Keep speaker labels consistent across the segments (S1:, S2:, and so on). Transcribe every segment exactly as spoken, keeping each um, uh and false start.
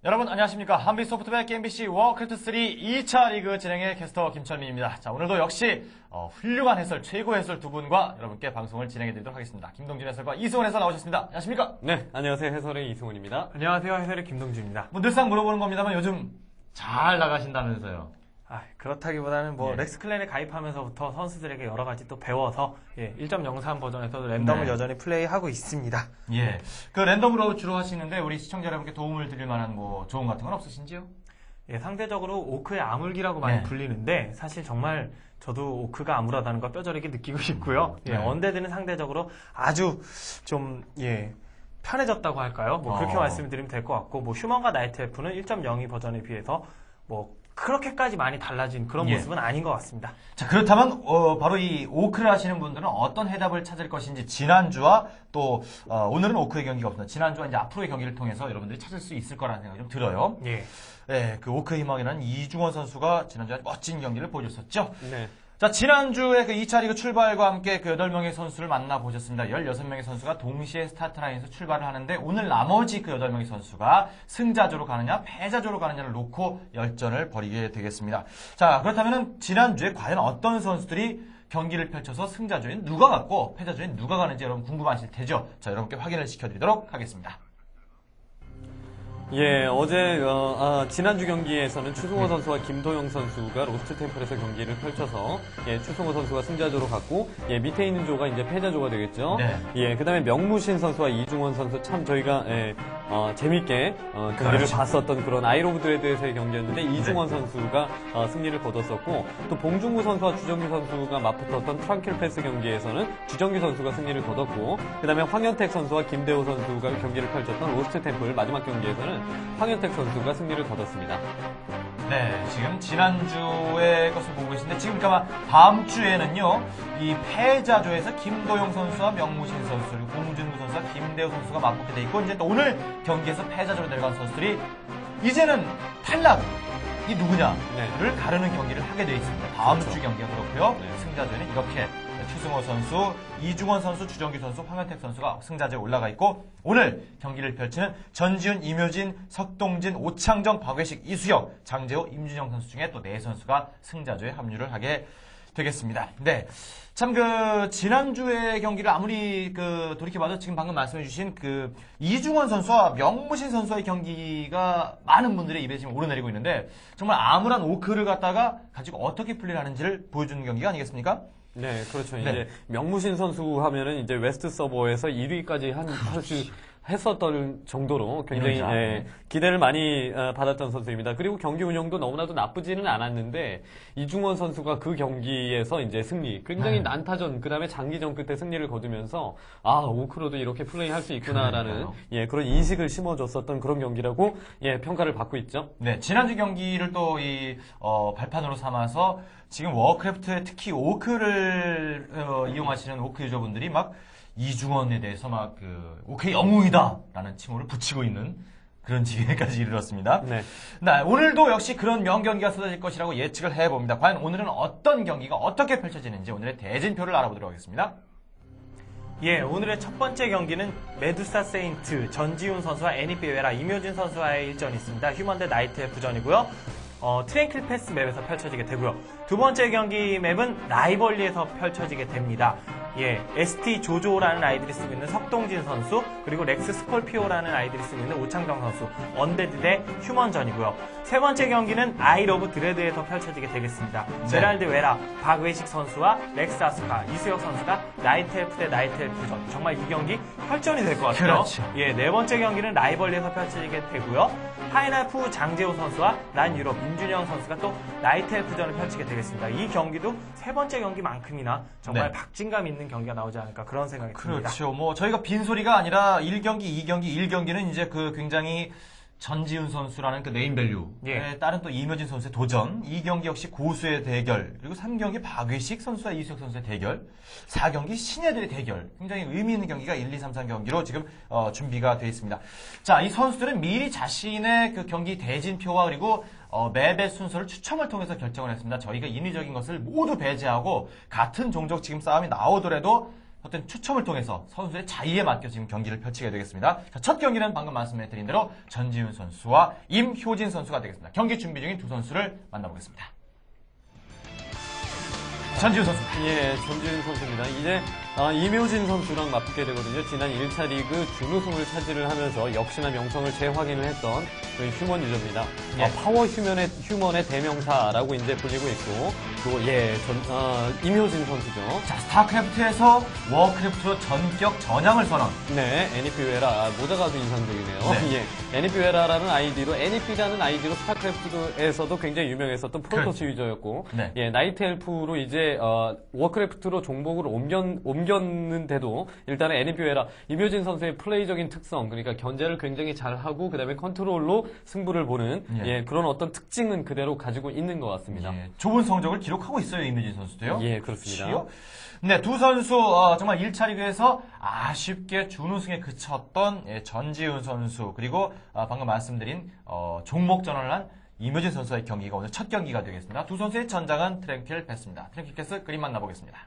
S1: 여러분 안녕하십니까. 한빛소프트백 엠비씨 워크래프트 쓰리 이 차 리그 진행의 캐스터 김철민입니다. 자, 오늘도 역시 어, 훌륭한 해설, 최고 해설 두 분과 여러분께 방송을 진행해드리도록 하겠습니다. 김동준 해설과 이승원 해설 나오셨습니다. 안녕하십니까?
S2: 네, 안녕하세요. 해설의 이승원입니다.
S3: 안녕하세요. 해설의 김동준입니다.
S1: 뭐 늘상 물어보는 겁니다만 요즘 잘 나가신다면서요.
S3: 아, 그렇다기보다는 뭐
S1: 예.
S3: 렉스 클랜에 가입하면서부터 선수들에게 여러 가지 또 배워서 예, 일 점 영삼 버전에서도 랜덤을
S1: 네.
S3: 여전히 플레이하고 있습니다.
S1: 예. 그 랜덤으로 주로 하시는데 우리 시청자 여러분께 도움을 드릴 만한 뭐 조언 같은 건 없으신지요?
S3: 예, 상대적으로 오크의 암울기라고 많이
S1: 네.
S3: 불리는데 사실 정말 저도 오크가 암울하다는 걸 뼈저리게 느끼고 싶고요. 예,
S1: 네.
S3: 언데드는 상대적으로 아주 좀 예, 편해졌다고 할까요? 뭐 그렇게
S1: 어.
S3: 말씀드리면 될 것 같고 뭐 휴먼과 나이트 엘프는 일 점 영이 버전에 비해서 뭐 그렇게까지 많이 달라진 그런
S1: 예.
S3: 모습은 아닌 것 같습니다.
S1: 자, 그렇다면 어, 바로 이 오크를 하시는 분들은 어떤 해답을 찾을 것인지 지난주와 또 어, 오늘은 오크의 경기가 없습니다. 지난주와 이제 앞으로의 경기를 통해서 여러분들이 찾을 수 있을 거라는 생각이 좀 들어요.
S3: 예.
S1: 네, 그 오크의 희망이라는 이중원 선수가 지난주에 아주 멋진 경기를 보여줬었죠.
S2: 네.
S1: 자, 지난주에 그 이 차 리그 출발과 함께 그 여덟 명의 선수를 만나보셨습니다. 열여섯 명의 선수가 동시에 스타트 라인에서 출발을 하는데 오늘 나머지 그 여덟 명의 선수가 승자조로 가느냐 패자조로 가느냐를 놓고 열전을 벌이게 되겠습니다. 자, 그렇다면 지난주에 과연 어떤 선수들이 경기를 펼쳐서 승자조에 누가 갔고 패자조에 누가 가는지 여러분 궁금하실 테죠. 자, 여러분께 확인을 시켜드리도록 하겠습니다.
S2: 예, 어제 어, 아, 지난주 경기에서는 추승호 선수와 김도영 선수가 로스트 템플에서 경기를 펼쳐서 예, 추승호 선수가 승자조로 갔고 예, 밑에 있는 조가 이제 패자조가 되겠죠.
S1: 네.
S2: 예, 그다음에 명무신 선수와 이중원 선수 참 저희가 예, 어, 재밌게 어, 경기를
S1: 그렇죠.
S2: 봤었던 그런 아이로 오브 드레드에서의 경기였는데 이중원 선수가 어, 승리를 거뒀었고 또 봉중구 선수와 주정규 선수가 맞붙었던 트랑킬 패스 경기에서는 주정규 선수가 승리를 거뒀고 그다음에 황현택 선수와 김대호 선수가 경기를 펼쳤던 로스트 템플 마지막 경기에서는 황현택 선수가 승리를 거뒀습니다.
S1: 네, 지금 지난주의 것을 보고 계신데 지금 아마 다음 주에는요 이 패자조에서 김도영 선수와 명무신 선수 그리고 봉준구 선수와 김대호 선수가 맞붙게 돼 있고 이제 또 오늘 경기에서 패자조로 내려간 선수들이 이제는 탈락이 누구냐를
S2: 네.
S1: 가르는 경기를 하게 돼 있습니다. 다음
S2: 그렇죠.
S1: 주 경기가 그렇고요.
S2: 네.
S1: 승자조는 이렇게 추승호 선수, 이중원 선수, 주정규 선수, 황현택 선수가 승자조에 올라가 있고 오늘 경기를 펼치는 전지훈, 이묘진, 석동진, 오창정, 박외식, 이수혁, 장재호, 임준영 선수 중에 또 네 선수가 승자조에 합류를 하게 되겠습니다. 네. 참, 그, 지난주의 경기를 아무리 그, 돌이켜봐도 지금 방금 말씀해주신 그, 이중원 선수와 명무신 선수의 경기가 많은 분들의 입에 지금 오르내리고 있는데, 정말 암울한 오크를 갖다가 가지고 어떻게 플레이를 하는지를 보여주는 경기가 아니겠습니까?
S2: 네, 그렇죠.
S1: 네.
S2: 이제 명무신 선수 하면은 이제 웨스트 서버에서 일 위까지 한 할수 했었던 정도로 굉장히
S1: 이러자.
S2: 예, 기대를 많이 어, 받았던 선수입니다. 그리고 경기 운영도 너무나도 나쁘지는 않았는데 이중원 선수가 그 경기에서 이제 승리, 굉장히
S1: 네.
S2: 난타전, 그다음에 장기전 끝에 승리를 거두면서 아 오크로도 이렇게 플레이할 수 있구나라는
S1: 그러니까요.
S2: 예 그런 인식을 심어줬었던 그런 경기라고 예 평가를 받고 있죠.
S1: 네, 지난주 경기를 또 이, 어, 발판으로 삼아서 지금 워크래프트에 특히 오크를 어, 이용하시는 오크 유저분들이 막 이중원에 대해서 막 그, 오크 영웅이다! 라는 칭호를 붙이고 있는 그런 지경까지 이르렀습니다.
S2: 네.
S1: 네, 오늘도 역시 그런 명경기가 쏟아질 것이라고 예측을 해봅니다. 과연 오늘은 어떤 경기가 어떻게 펼쳐지는지 오늘의 대진표를 알아보도록 하겠습니다.
S3: 예, 오늘의 첫 번째 경기는 메두사 세인트 전지훈 선수와 애니비 웨라 이묘진 선수와의 일전이 있습니다. 휴먼 대 나이트 엘프전이고요. 어, 트랭클 패스 맵에서 펼쳐지게 되고요. 두 번째 경기 맵은 라이벌리에서 펼쳐지게 됩니다. 예, 에스티 조조라는 아이들이 쓰고 있는 석동진 선수, 그리고 렉스 스콜피오라는 아이들이 쓰고 있는 오창정 선수, 언데드 대 휴먼전이고요. 세 번째 경기는 아이 러브 드레드에서 펼쳐지게 되겠습니다.
S1: 네.
S3: 제랄드 웨라, 박외식 선수와 렉스 아스카, 이수혁 선수가 나이트 엘프 대 나이트 엘프전. 정말 이 경기 혈전이 될 것 같아요.
S1: 그렇죠.
S3: 예, 네 번째 경기는 라이벌리에서 펼쳐지게 되고요. 파이널프 장재호 선수와 난 유럽 임준영 선수가 또 나이트 엘프전을 펼치게 되겠습니다. 이 경기도 세 번째 경기만큼이나 정말
S1: 네.
S3: 박진감 있는 경기가 나오지 않을까 그런 생각이 듭니다.
S1: 그렇죠. 뭐 저희가 빈소리가 아니라 일 경기, 이 경기, 일 경기는 이제 그 굉장히 전지훈 선수라는 그 네임밸류에
S3: 예.
S1: 따른 또 이묘진 선수의 도전, 이 경기 역시 고수의 대결, 그리고 삼 경기 박외식 선수와 이수혁 선수의 대결, 사 경기 신예들의 대결, 굉장히 의미 있는 경기가 일, 이, 삼, 사 경기로 지금 어, 준비가 되어 있습니다. 자, 이 선수들은 미리 자신의 그 경기 대진표와 그리고 어, 맵의 순서를 추첨을 통해서 결정을 했습니다. 저희가 인위적인 것을 모두 배제하고 같은 종족 지금 싸움이 나오더라도 어떤 추첨을 통해서 선수의 자의에 맡겨 지금 경기를 펼치게 되겠습니다. 자, 첫 경기는 방금 말씀드린 대로 전지훈 선수와 임효진 선수가 되겠습니다. 경기 준비 중인 두 선수를 만나보겠습니다. 전지훈 선수.
S2: 예, 전지훈 선수입니다. 이제 아, 임효진 선수랑 맞붙게 되거든요. 지난 일 차 리그 준우승을 차지를 하면서 역시나 명성을 재확인을 했던 그 휴먼 유저입니다.
S1: 예.
S2: 아, 파워 휴먼의, 휴먼의 대명사라고 이제 불리고 있고, 또 예, 전, 아, 임효진 선수죠.
S1: 자, 스타크래프트에서 워크래프트로 전격 전향을 선언.
S2: 네, 애니피웨라. 모자가 아주 인상적이네요.
S1: 네.
S2: 예, 애니피웨라라는 아이디로, 애니피라는 아이디로 스타크래프트에서도 굉장히 유명했었던 프로토스
S1: 그렇죠.
S2: 유저였고,
S1: 네.
S2: 예, 나이트 엘프로 이제, 어, 워크래프트로 종목을 옮겼, 옮겼는데도, 일단은 애니피웨라, 임효진 선수의 플레이적인 특성, 그러니까 견제를 굉장히 잘하고, 그 다음에 컨트롤로 승부를 보는,
S1: 예.
S2: 예, 그런 어떤 특징은 그대로 가지고 있는 것 같습니다.
S1: 예, 좋은 성적을 기록하고 있어요, 임효진 선수도요.
S2: 예, 그렇습니다.
S1: 그렇지요? 네, 두 선수 어, 정말 일 차 리그에서 아쉽게 준우승에 그쳤던 예, 전지훈 선수 그리고 어, 방금 말씀드린 어, 종목 전환을 한 임효진 선수의 경기가 오늘 첫 경기가 되겠습니다. 두 선수의 전장은 트랭킬 패스입니다. 트랭킬 패스 그림 만나보겠습니다.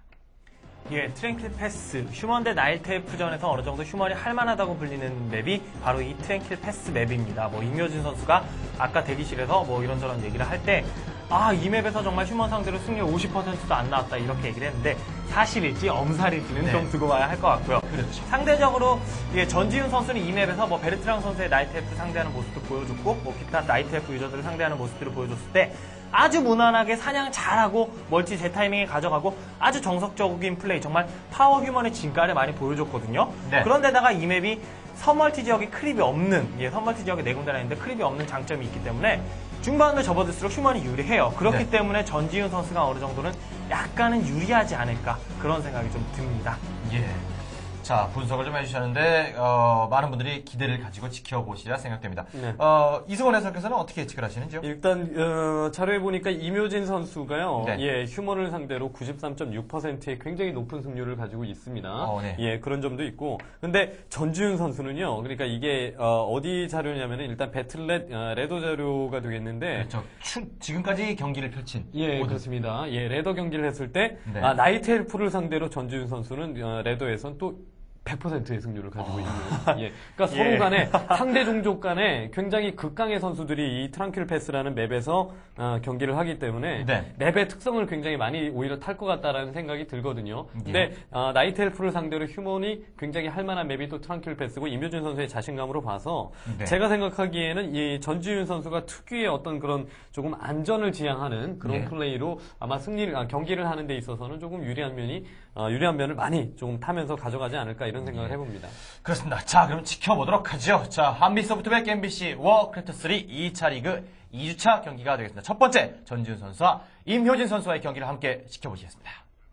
S3: 예, 트랭킬 패스. 휴먼 대 나이트 엘프전에서 어느 정도 휴먼이 할만하다고 불리는 맵이 바로 이 트랭킬 패스 맵입니다. 뭐, 임효진 선수가 아까 대기실에서 뭐 이런저런 얘기를 할 때, 아, 이 맵에서 정말 휴먼 상대로 승률 오십 퍼센트도 안 나왔다, 이렇게 얘기를 했는데, 사실일지 엄살일지는
S1: 네.
S3: 좀 두고 봐야 할 것 같고요.
S1: 그렇죠.
S3: 상대적으로, 예, 전지훈 선수는 이 맵에서 뭐, 베르트랑 선수의 나이트 엘프 상대하는 모습도 보여줬고, 뭐, 기타 나이트 엘프 유저들을 상대하는 모습들을 보여줬을 때, 아주 무난하게 사냥 잘하고 멀티 제 타이밍에 가져가고 아주 정석적인 플레이 정말 파워 휴먼의 진가를 많이 보여줬거든요.
S1: 네.
S3: 그런데다가 이 맵이 선멀티 지역에 크립이 없는 예, 선멀티 지역에 네 군데나 있는데 크립이 없는 장점이 있기 때문에 중반을 접어들수록 휴먼이 유리해요. 그렇기
S1: 네.
S3: 때문에 전지훈 선수가 어느 정도는 약간은 유리하지 않을까 그런 생각이 좀 듭니다.
S1: 예. 자, 분석을 좀 해주셨는데, 어, 많은 분들이 기대를 가지고 지켜보시리라 생각됩니다.
S2: 네.
S1: 어, 이승원 해설께서는 어떻게 예측을 하시는지요?
S2: 일단 어, 자료에 보니까 임효진 선수가요,
S1: 네.
S2: 예, 휴먼을 상대로 구십삼 점 육 퍼센트의 굉장히 높은 승률을 가지고 있습니다.
S1: 어, 네.
S2: 예, 그런 점도 있고, 근데 전지훈 선수는요, 그러니까 이게 어, 디 자료냐면은 일단 배틀넷 어, 레더 자료가 되겠는데,
S1: 저, 추, 지금까지 경기를 펼친.
S2: 예,
S1: 모든-
S2: 그렇습니다. 예, 레더 경기를 했을 때,
S1: 네.
S2: 아, 나이트 엘프를 상대로 전지훈 선수는 어, 레더에선 또 백 퍼센트의 승률을 가지고 있는. 예. 그러니까
S3: 예.
S2: 서로 간에 상대 종족 간에 굉장히 극강의 선수들이 이 트랑킬 패스라는 맵에서 어, 경기를 하기 때문에
S1: 네.
S2: 맵의 특성을 굉장히 많이 오히려 탈 것 같다라는 생각이 들거든요. 근데
S1: 예.
S2: 어, 나이트 엘프를 상대로 휴먼이 굉장히 할 만한 맵이 또 트랑킬 패스고 임효준 선수의 자신감으로 봐서
S1: 네.
S2: 제가 생각하기에는 이 전지훈 선수가 특유의 어떤 그런 조금 안전을 지향하는 그런
S1: 예.
S2: 플레이로 아마 승리를 아, 경기를 하는 데 있어서는 조금 유리한 면이 어, 유리한 면을 많이 조금 타면서 가져가지 않을까 이런 생각을 해봅니다.
S1: 그렇습니다. 자, 그럼 지켜보도록 하죠. 자, 한미 소프트백 엠비씨 워크래프트 삼 이 차 리그 이 주차 경기가 되겠습니다. 첫 번째, 전지훈 선수와 임효진 선수와의 경기를 함께 지켜보시겠습니다.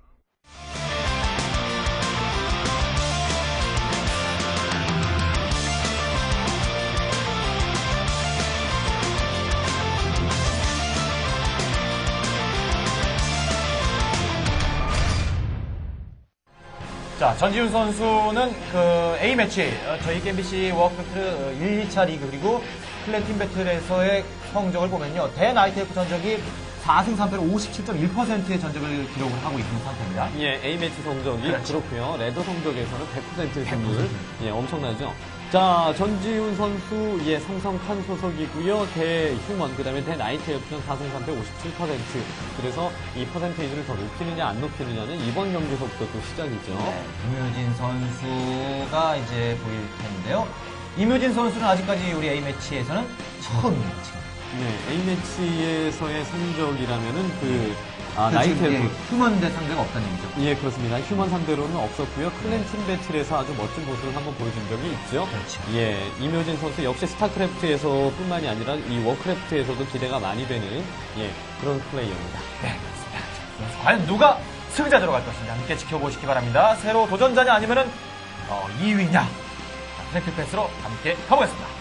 S1: 자, 전지훈 선수는 그 A매치, 어, 저희 엠비씨 워크래프트 일, 이 차 리그 그리고 클랜팀 배틀에서의 성적을 보면요. 대 나이트 엘프 전적이 사 승 삼 패로 오십칠 점 일 퍼센트의 전적을 기록을 하고 있는 상태입니다.
S2: 예, A매치 성적이
S1: 그렇죠.
S2: 그렇고요. 레더 성적에서는 백 퍼센트의 승률. 예, 엄청나죠. 자, 전지훈 선수, 예, 삼성 칸 소속이고요. 대휴먼, 그 다음에 대나이트 엘프는 사 승 삼 패 오십칠 퍼센트. 그래서 이 퍼센테이지를 더 높이느냐, 안 높이느냐는 이번 경기서부터 또 시작이죠.
S1: 네, 임효진 선수가 이제 보일 텐데요. 임효진 선수는 아직까지 우리 A매치에서는 처음입니다, 지금.
S2: 네, A매치에서의 성적이라면은 그, 아,
S1: 그
S2: 나이트
S1: 지금,
S2: 엘프.
S1: 예, 휴먼 대 상대가 없다는 얘기죠.
S2: 예, 그렇습니다. 휴먼 상대로는 없었고요. 클랜팀 배틀에서 아주 멋진 모습을 한번 보여준 적이 있죠.
S1: 그렇죠.
S2: 예, 임효진 선수 역시 스타크래프트에서 뿐만이 아니라 이 워크래프트에서도 기대가 많이 되는 예, 그런 플레이어입니다.
S1: 네, 그렇습니다. 자, 과연 누가 승자로 갈 것인지 함께 지켜보시기 바랍니다. 새로 도전자냐 아니면은 어, 이 위냐. 트랭킬 패스로 함께 가보겠습니다.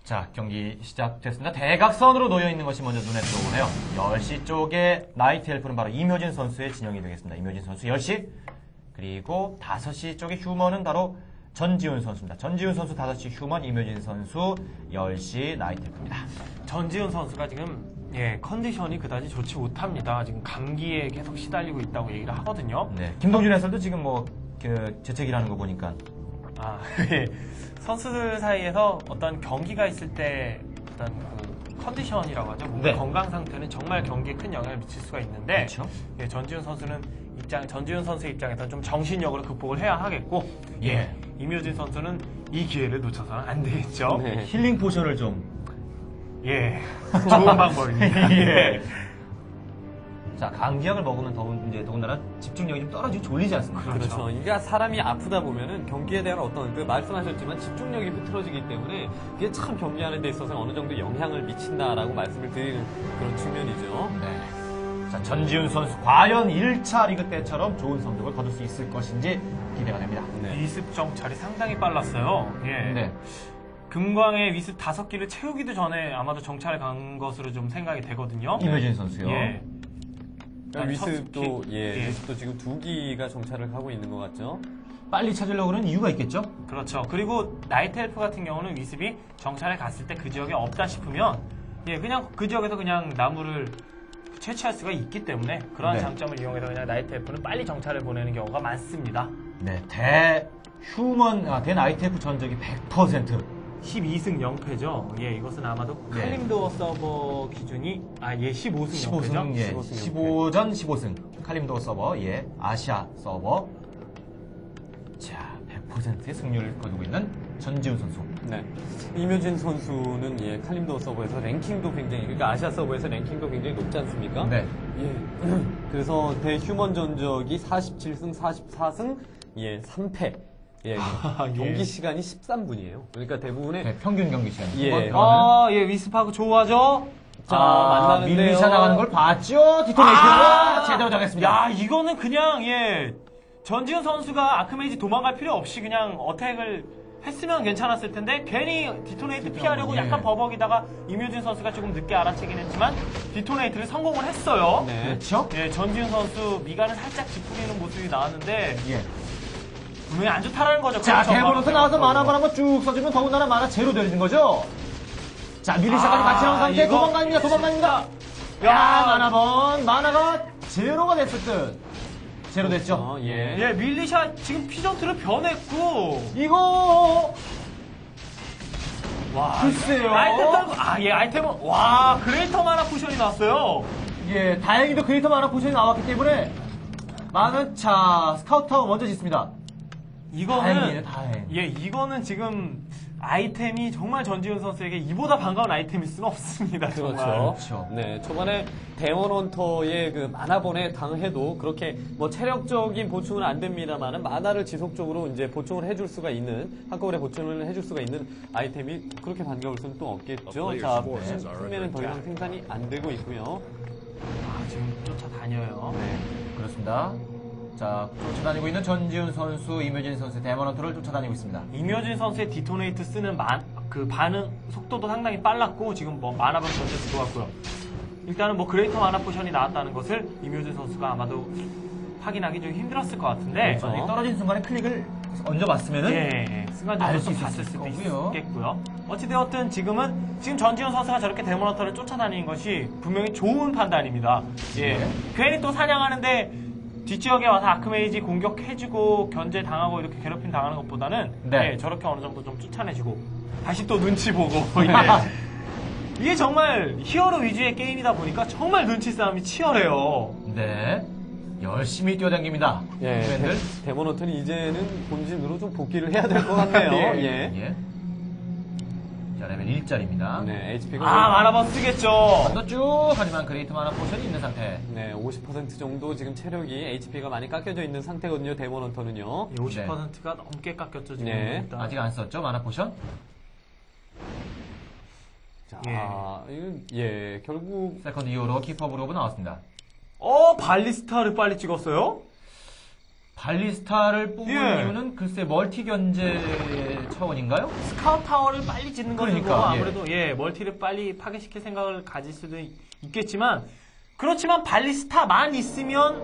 S1: 자, 경기 시작됐습니다. 대각선으로 놓여 있는 것이 먼저 눈에 들어오네요. 열 시 쪽에 나이트 엘프는 바로 이묘진 선수의 진영이 되겠습니다. 이묘진 선수 열 시. 그리고 다섯 시 쪽에 휴먼은 바로 전지훈 선수입니다. 전지훈 선수 다섯 시 휴먼, 이묘진 선수 열 시 나이트 엘프입니다.
S3: 전지훈 선수가 지금 예, 컨디션이 그다지 좋지 못합니다. 지금 감기에 계속 시달리고 있다고 얘기를 하거든요.
S1: 네. 김동준 해설도 지금 뭐, 그, 재채기라는 거 보니까.
S3: 아, 예. 선수들 사이에서 어떤 경기가 있을 때 어떤 그 컨디션이라고 하죠. 몸의
S1: 네.
S3: 건강 상태는 정말 경기에 큰 영향을 미칠 수가 있는데
S1: 그렇죠.
S3: 예, 전지훈 선수는 입장 전지훈 선수의 입장에서 좀 정신력으로 극복을 해야 하겠고
S1: 예.
S3: 이묘진 선수는 이 기회를 놓쳐서는 안 되겠죠.
S2: 네.
S1: 힐링 포션을 좀.
S3: 예. 좋은 방법입니다. 예.
S1: 자, 감기약을 먹으면 더운, 이제 더군다나 집중력이 좀 떨어지고 졸리지 않습니까?
S2: 그렇죠. 그러니까 사람이 아프다 보면은 경기에 대한 어떤 그 말씀하셨지만 집중력이 흐트러지기 때문에 그게 참 경기하는 데 있어서 어느 정도 영향을 미친다라고 말씀을 드리는 그런 측면이죠.
S1: 네. 자, 전지훈 선수 과연 일 차 리그 때처럼 좋은 성적을 거둘 수 있을 것인지 기대가 됩니다.
S2: 네.
S3: 위습 정찰이 상당히 빨랐어요. 예.
S1: 네.
S3: 금광의 위습 다섯 기를 채우기도 전에 아마도 정찰에 간 것으로 좀 생각이 되거든요.
S1: 이묘진 선수요.
S3: 예.
S2: 그러니까 위습도
S3: 첫
S2: 예,
S3: 예.
S2: 위습도 지금 두 기가 정찰을 하고 있는 것 같죠.
S1: 빨리 찾으려고 하는 이유가 있겠죠?
S3: 그렇죠. 그리고 나이트 엘프 같은 경우는 위습이 정찰에 갔을 때 그 지역에 없다 싶으면 예, 그냥 그 지역에서 그냥 나무를 채취할 수가 있기 때문에 그러한
S1: 네.
S3: 장점을 이용해서 그냥 나이트 엘프는 빨리 정찰을 보내는 경우가 많습니다.
S1: 네. 대 휴먼, 아, 대 나이트F 전적이 백 퍼센트.
S3: 십이 승 영 패죠. 예, 이것은 아마도
S1: 네.
S3: 칼림도어 서버 기준이 아, 예, 십오 승 영 패죠.
S1: 십오 승, 예.
S2: 십오 승
S1: 십오 전 십오 승. 칼림도어 서버, 예. 아시아 서버. 자, 백 퍼센트의 승률을 거두고 있는 전지훈 선수.
S2: 네. 이묘진 선수는 예, 칼림도 서버에서 랭킹도 굉장히, 그러니까 아시아 서버에서 랭킹도 굉장히 높지 않습니까?
S1: 네.
S2: 예. 그래서 대휴먼 전적이 사십칠 승 사십사 승, 예, 삼 패. 예,
S3: 예.
S2: 경기 시간이 십삼 분이에요. 그러니까 대부분의
S1: 네, 평균 경기 시간.
S2: 예.
S3: 아, 예, 위습하고 좋아하죠.
S2: 자,
S1: 아,
S2: 만나는데요.
S1: 밀리샤 나가는 걸 봤죠? 디토네이트가 제대로 정했습니다.
S3: 야, 이거는 그냥 예 전지훈 선수가 아크메이지 도망갈 필요 없이 그냥 어택을 했으면 괜찮았을 텐데 괜히 디토네이트 피하려고
S1: 예.
S3: 약간 버벅이다가 이묘진 선수가 조금 늦게 알아채긴 했지만 디토네이트를 성공을 했어요.
S2: 네.
S1: 그렇죠?
S3: 예, 전지훈 선수 미간을 살짝 짚으리는 모습이 나왔는데
S1: 예.
S3: 분명히 안 좋다라는 거죠.
S1: 자,
S3: 그렇죠.
S1: 대본부터 나와서 만화번 한번 쭉 써주면 더군다나 만화 제로 되는 거죠? 자, 밀리샤까지
S3: 아,
S1: 같이 나온 상태
S3: 이거-
S1: 도망갑니다, 도망갑니다. 야, 만화번, 만화가 제로가 됐을 듯. 제로 됐죠?
S2: 어, 예.
S3: 예, 밀리샤 지금 피전트를 변했고
S1: 이거,
S3: 와
S1: 글쎄요.
S3: 아이템 떨고 아예 아이템은 와 그레이터 마나 쿠션이 나왔어요.
S1: 예, 다행히도 그레이터 만화 포션이 나왔기 때문에, 많은, 자, 스카우트 타워 먼저 짓습니다.
S3: 이거는
S1: 다행이에요, 다행.
S3: 예 이거는 지금 아이템이 정말 전지훈 선수에게 이보다 반가운 아이템일 수는 없습니다. 정말.
S2: 그렇죠.
S1: 그렇죠.
S2: 네, 초반에 데몬 헌터의 그 만화번에 당해도 그렇게 뭐 체력적인 보충은 안 됩니다만은 만화를 지속적으로 이제 보충을 해줄 수가 있는 한꺼번에 보충을 해줄 수가 있는 아이템이 그렇게 반가울 수는 또 없겠죠. 자, 승리는 더 이상 생산이 안 되고 있고요.
S3: 아, 지금 쫓아다녀요.
S1: 네, 그렇습니다. 자, 쫓아다니고 있는 전지훈 선수, 이묘진 선수, 데모넌트를 쫓아다니고 있습니다.
S3: 이묘진 선수의 디토네이트 쓰는 만, 그 반응 속도도 상당히 빨랐고 지금 뭐 만화번 전체도 좋았고요. 일단은 뭐 그레이터 만화 포션이 나왔다는 것을 이묘진 선수가 아마도 확인하기 좀 힘들었을 것 같은데
S2: 그렇죠.
S1: 만약에 떨어진 순간에 클릭을 얹어봤으면은
S3: 예, 순간적으로
S1: 알수
S3: 또
S1: 있었을
S3: 봤을 수도
S1: 거고요.
S3: 있겠고요. 어찌되었든 지금은 지금 전지훈 선수가 저렇게 데모너터를 쫓아다니는 것이 분명히 좋은 판단입니다. 예,
S1: 네.
S3: 괜히 또 사냥하는데 뒷지역에 와서 아크메이지 공격해주고 견제 당하고 이렇게 괴롭힘 당하는 것보다는
S1: 네.
S3: 예, 저렇게 어느 정도 좀 쫓아내주고 다시 또 눈치 보고 예. 이게 정말 히어로 위주의 게임이다 보니까 정말 눈치 싸움이 치열해요.
S1: 네, 열심히 뛰어다닙니다.
S2: 예,
S1: 팬들.
S2: 데몬 헌터는 이제는 본진으로 좀 복귀를 해야 될 것 같네요.
S3: 예.
S2: 예.
S1: 예. 자, 레벨 일 짜리입니다.
S2: 네, 에이치피가
S3: 아 만화번 쓰겠죠.
S1: 한도 쭉 하지만 그레이트 만화 포션이 있는 상태.
S2: 네, 오십 퍼센트 정도 지금 체력이 에이치피가 많이 깎여져 있는 상태거든요. 데몬 헌터는요.
S3: 예, 오십 퍼센트가 넘게 깎였죠 지금.
S2: 네.
S3: 일단.
S1: 아직 안 썼죠, 만화 포션?
S2: 자,
S3: 예.
S2: 이건 예, 결국
S1: 세컨드 이후로 키퍼 브로브 나왔습니다.
S3: 어 발리스타를 빨리 찍었어요?
S1: 발리스타를 뽑은
S3: 예.
S1: 이유는 글쎄 멀티 견제 차원인가요?
S3: 스카우트 타워를 빨리 짓는 것으로
S1: 그러니까, 예.
S3: 아무래도 예. 멀티를 빨리 파괴시킬 생각을 가질 수도 있- 있겠지만 그렇지만 발리스타만 있으면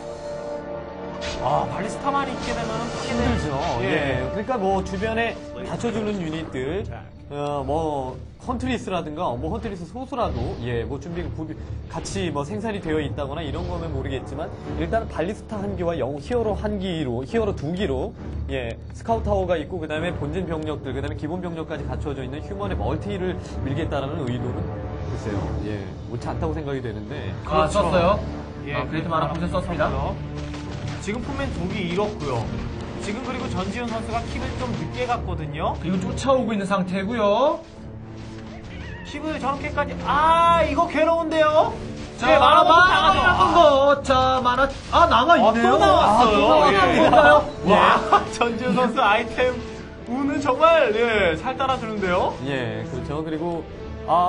S3: 아 발리스타만 있게 되면 파괴되는
S2: 힘들죠. 예. 그러니까 뭐 주변에 받쳐주는 유닛들, 어, 뭐 헌트리스라든가 뭐 헌트리스 소수라도 예, 뭐 준비가 구비, 같이 뭐 생산이 되어 있다거나 이런 거면 모르겠지만 일단은 발리스타 한 기와 영 히어로 한 기로 히어로 두 기로 예, 스카우트 타워가 있고 그다음에 본진 병력들 그다음에 기본 병력까지 갖춰져 있는 휴먼의 멀티를 밀겠다라는 의도는 글쎄요. 예. 옳지 않다고 생각이 되는데.
S1: 아,
S3: 그렇죠.
S1: 썼어요?
S3: 예,
S1: 아, 그레이트 마나 포션 썼습니다.
S3: 지금 포맨 독이 잃었고요. 지금 그리고 전지훈 선수가 킥을 좀 늦게 갔거든요.
S1: 그리고 쫓아오고 있는 상태고요.
S3: 킥을 저렇게까지 아 이거 괴로운데요.
S1: 자,
S3: 예,
S1: 마나
S3: 마나
S1: 마나
S3: 당하죠.
S1: 거. 자, 마나 아 남아
S3: 아,
S1: 있네요.
S3: 또 나왔어요.
S1: 아, 또
S3: 예.
S1: 나왔나요?
S3: 와 전지훈 선수 아이템 운은 정말 예, 잘 따라주는데요.
S2: 예, 그렇죠. 그리고 아,